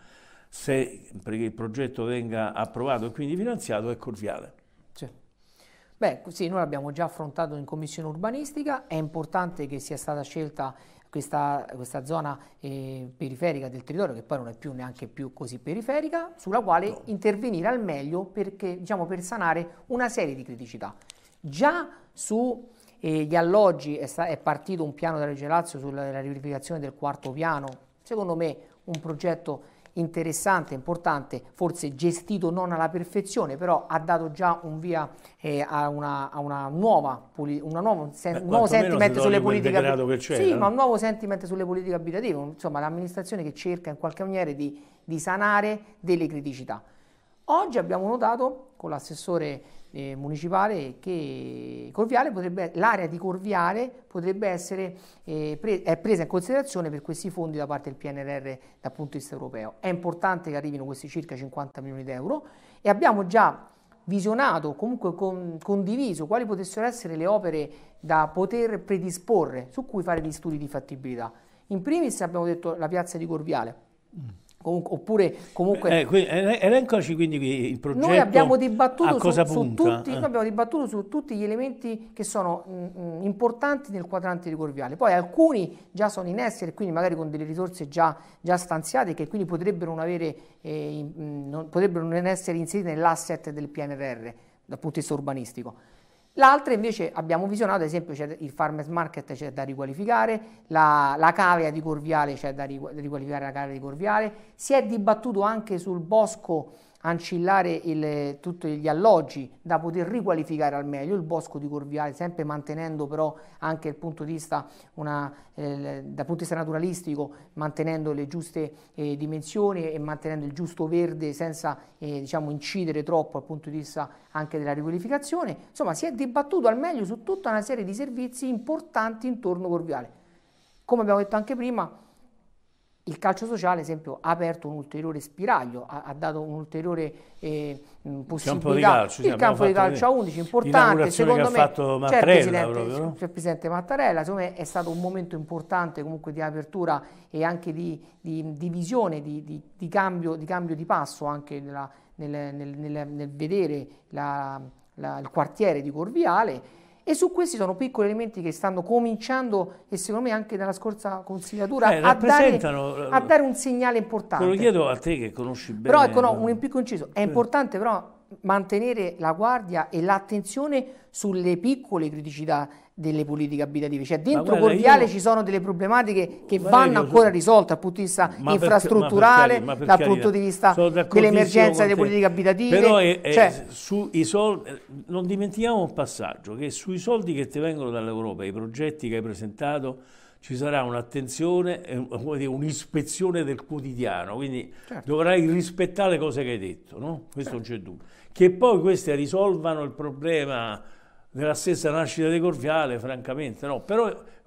se perché il progetto venga approvato e quindi finanziato, è Corviale. Sì. Beh, sì, noi l'abbiamo già affrontato in commissione urbanistica, è importante che sia stata scelta questa, questa zona eh, periferica del territorio, che poi non è più neanche più così periferica, sulla quale no. intervenire al meglio perché, diciamo, per sanare una serie di criticità. Già su eh, gli alloggi è, è partito un piano della Regione Lazio sulla riqualificazione del quarto piano, secondo me un progetto interessante, importante, forse gestito non alla perfezione, però ha dato già un via eh, a, una, a una nuova, una nuova sen Beh, un nuovo sentiment sulle politiche abitative. Sì, ma un nuovo sentiment sulle politiche abitative, insomma l'amministrazione che cerca in qualche maniera di, di sanare delle criticità. Oggi abbiamo notato con l'assessore eh, municipale che Corviale potrebbe, l'area di Corviale potrebbe essere eh, pre è presa in considerazione per questi fondi da parte del P N R R dal punto di vista europeo. È importante che arrivino questi circa cinquanta milioni di euro e abbiamo già visionato, comunque con, condiviso quali potessero essere le opere da poter predisporre, su cui fare gli studi di fattibilità. In primis abbiamo detto la piazza di Corviale. Mm. Comunque, oppure comunque eh, quindi, elencaci quindi il progetto. Noi abbiamo dibattuto, a cosa su, su, tutti, eh. noi abbiamo dibattuto su tutti gli elementi che sono mh, importanti nel quadrante di Corviale. Poi alcuni già sono in essere, quindi magari con delle risorse già, già stanziate che quindi potrebbero non, avere, eh, mh, non, potrebbero non essere inserite nell'asset del P N R R dal punto di vista urbanistico. L'altra invece abbiamo visionato, ad esempio c'è il Farmers Market c'è da riqualificare, la, la cavea di Corviale c'è da riqualificare, la cavea di Corviale, si è dibattuto anche sul bosco ancillare il, tutti gli alloggi da poter riqualificare al meglio, il bosco di Corviale, sempre mantenendo però anche il punto di vista una, eh, dal punto di vista naturalistico, mantenendo le giuste eh, dimensioni e mantenendo il giusto verde senza eh, diciamo incidere troppo dal punto di vista anche della riqualificazione. Insomma, si è dibattuto al meglio su tutta una serie di servizi importanti intorno a Corviale. Come abbiamo detto anche prima, il calcio sociale, ad esempio, ha aperto un ulteriore spiraglio, ha, ha dato un'ulteriore eh, possibilità. Campo di calcio, il campo di calcio a undici, importante, secondo me. C'è il Presidente, proprio, no? C'è il Presidente Mattarella, secondo me è stato un momento importante comunque di apertura e anche di, di, di visione, di, di, di, cambio, di cambio di passo anche nella, nel, nel, nel, nel vedere la, la, il quartiere di Corviale. E su questi sono piccoli elementi che stanno cominciando, e secondo me anche nella scorsa consigliatura, eh, a, dare, a dare un segnale importante. Te lo chiedo a te che conosci bene. Però ecco, no, un piccolo inciso, è importante però mantenere la guardia e l'attenzione sulle piccole criticità delle politiche abitative, cioè dentro guarda, Corviale io... ci sono delle problematiche che guarda, vanno ancora so... risolte dal punto di vista ma infrastrutturale, per, per dal punto di vista dell'emergenza delle politiche abitative. Però è, è, cioè... sui soldi, non dimentichiamo un passaggio, che sui soldi che ti vengono dall'Europa, i progetti che hai presentato, ci sarà un'attenzione, un'ispezione del quotidiano, quindi certo. dovrai rispettare le cose che hai detto, no? Questo certo. non c'è dubbio. Che poi queste risolvano il problema della stessa nascita di Corviale, francamente no, però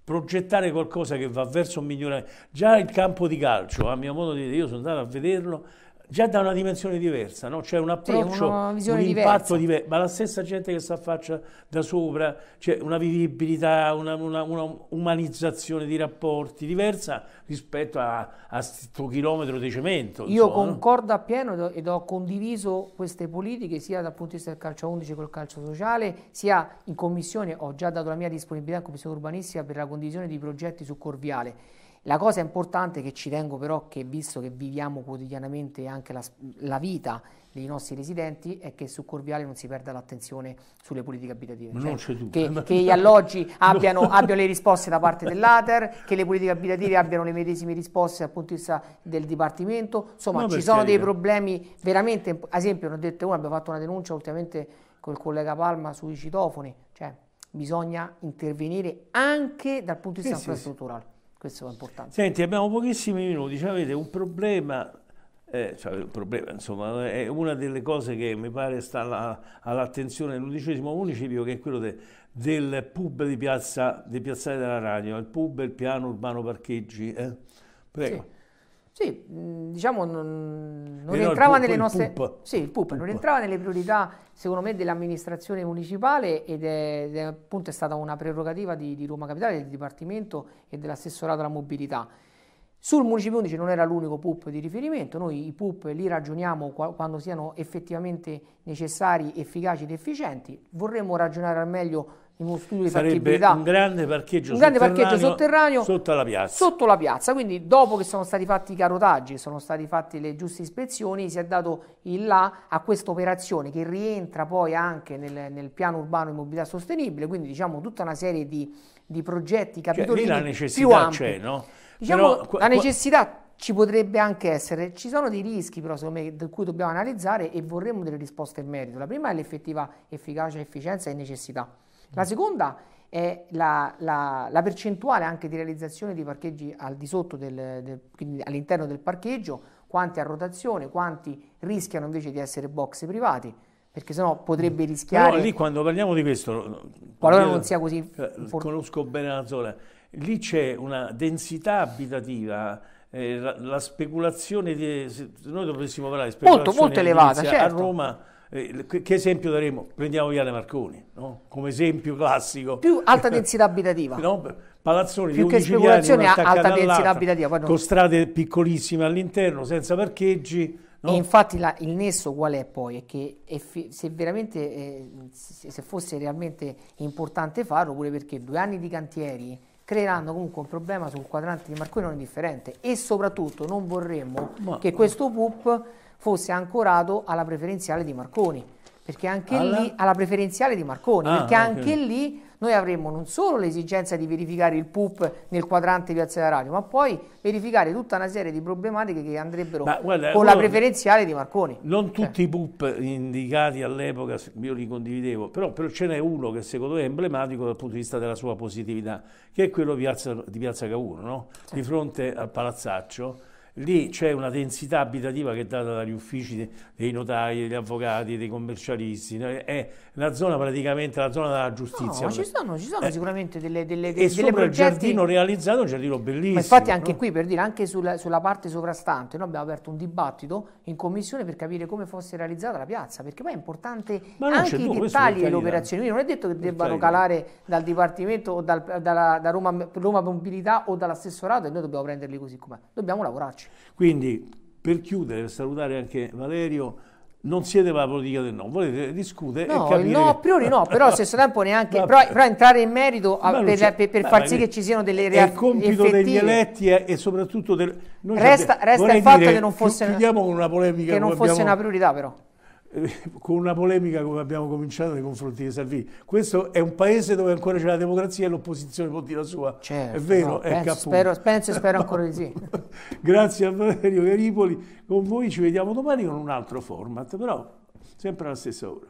progettare qualcosa che va verso un miglioramento. Già il campo di calcio, a mio modo di dire, io sono andato a vederlo, già da una dimensione diversa, no? C'è un approccio, sì, un impatto diversa. diverso, ma la stessa gente che si affaccia da sopra, c'è una vivibilità, una, una, una umanizzazione di rapporti diversa rispetto a, a sto chilometro di cemento. Io insomma, concordo appieno ed ho condiviso queste politiche sia dal punto di vista del calcio undici col calcio sociale, sia in commissione. Ho già dato la mia disponibilità in commissione urbanistica per la condivisione di progetti su Corviale. La cosa importante che ci tengo però, che visto che viviamo quotidianamente anche la, la vita dei nostri residenti, è che su Corviale non si perda l'attenzione sulle politiche abitative. Ma cioè, non c'è dubbio. Che, che gli alloggi abbiano, abbiano le risposte da parte dell'A T E R, che le politiche abitative abbiano le medesime risposte dal punto di vista del Dipartimento. Insomma, Ma ci per sono dei carità. problemi veramente, ad esempio, ne ho detto uno, abbiamo fatto una denuncia ultimamente col collega Palma sui citofoni, cioè bisogna intervenire anche dal punto di vista Sì, sì, infrastrutturale. Questo è importante. Senti, abbiamo pochissimi minuti, cioè, avete un problema, eh, cioè, un problema, insomma, è una delle cose che mi pare sta alla- all'attenzione dell'undicesimo municipio, che è quello de- del pub di piazza di Piazzale della Radio, il pub e il piano urbano parcheggi. Eh? Prego. Sì, mh, diciamo non, non Eh no, rientrava il nelle pu- il nostre pup. sì, il pup, non rientrava nelle priorità secondo me dell'amministrazione municipale ed è, ed è appunto è stata una prerogativa di, di Roma Capitale, del Dipartimento e dell'assessorato alla mobilità. Sul Municipio undici non era l'unico pup di riferimento, noi i pup li ragioniamo qua- quando siano effettivamente necessari, efficaci ed efficienti. Vorremmo ragionare al meglio in uno studio di Sarebbe fattibilità. un grande parcheggio Un grande sotterraneo, parcheggio sotterraneo sotto la piazza. Sotto la piazza, quindi dopo che sono stati fatti i carotaggi, sono stati fatti le giuste ispezioni, si è dato il là a questa operazione che rientra poi anche nel, nel piano urbano di mobilità sostenibile, quindi diciamo tutta una serie di, di progetti Cioè, lì capitolini la più necessità ampi. c'è, no? Diciamo, Però, qua- la qua- necessità ci potrebbe anche essere, ci sono dei rischi però secondo me di cui dobbiamo analizzare e vorremmo delle risposte in merito. La prima è l'effettiva efficacia, efficienza e necessità. La seconda è la, la, la percentuale anche di realizzazione di parcheggi al di sotto del, del quindi all'interno del parcheggio, quanti a rotazione, quanti rischiano invece di essere box privati, perché sennò potrebbe rischiare. Però lì quando parliamo di questo, Qualora io, non sia così eh, import- conosco bene la zona, lì c'è una densità abitativa, eh, la, la speculazione di, se noi dovessimo parlare di Molto, speculazione molto elevata, edilizia certo. a Roma, eh, che, che esempio daremo? Prendiamo Viale Marconi, no? Come esempio classico. più alta densità abitativa. No? Palazzoni Più di che undici piani, speculazione, uno attaccato alta densità all'altro, abitativa, poi non- con strade piccolissime all'interno, senza parcheggi. No? E infatti la- il nesso qual è poi? È che effi- se veramente eh, se se fosse realmente importante farlo, pure perché due anni di cantieri creeranno comunque un problema sul quadrante di Marconi non indifferente, e soprattutto non vorremmo Ma- che questo pup fosse ancorato alla preferenziale di Marconi, perché anche Alla? lì alla preferenziale di Marconi, Ah, perché ok. anche lì noi avremmo non solo l'esigenza di verificare il pup nel quadrante di Piazza della Radio, ma poi verificare tutta una serie di problematiche che andrebbero Ma guarda, con la quello- preferenziale di Marconi. Non tutti i pup indicati all'epoca io li condividevo, però, però ce n'è uno che secondo me è emblematico dal punto di vista della sua positività, che è quello di Piazza, di Piazza Cavour, no? Di fronte al palazzaccio. Lì c'è una densità abitativa che è data dagli uffici de- dei notai, degli avvocati, dei commercialisti, no? È la zona praticamente la zona della giustizia. No, ci sono, ci sono Eh, sicuramente delle, delle, E delle sopra il progetti. giardino realizzato, un giardino bellissimo. Ma infatti anche no? qui, per dire, anche sulla, sulla parte sovrastante, noi abbiamo aperto un dibattito in commissione per capire come fosse realizzata la piazza, perché poi è importante Ma non anche c'è i dubbio, questo dettagli per delle carità. operazioni. Quindi non è detto che debbano carità. calare dal Dipartimento o dal, dalla, da Roma, Roma Mobilità o dall'assessorato e noi dobbiamo prenderli così com'è. Dobbiamo lavorarci. Quindi, per chiudere, per salutare anche Valerio, non siete per la politica del no, volete discutere No, e capire... il no a priori no, però allo stesso tempo neanche, Vabbè. però, però entrare in merito a- Ma non per, c'è- per- per ma- far ma sì che- che ci siano delle È il reazioni compito degli effettive. eletti e, e soprattutto del... noi Resta, abbiamo- resta vorrei il fatto dire, che non fosse, chiudiamo con una polemica che non come fosse abbiamo- una priorità però. con una polemica come abbiamo cominciato nei confronti di Salvini. Questo è un paese dove ancora c'è la democrazia e l'opposizione può dire la sua. Certo, è vero, no, è penso, che spero, appunto- penso e spero ancora di sì. Grazie a Valerio Garipoli, con voi ci vediamo domani con un altro format, però sempre alla stessa ora.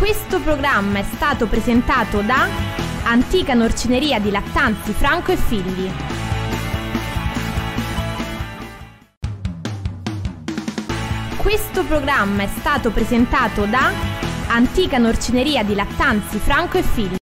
Questo programma è stato presentato da Antica Norcineria di Lattanzi Franco e Figli. Questo programma è stato presentato da Antica Norcineria di Lattanzi Franco e Figli.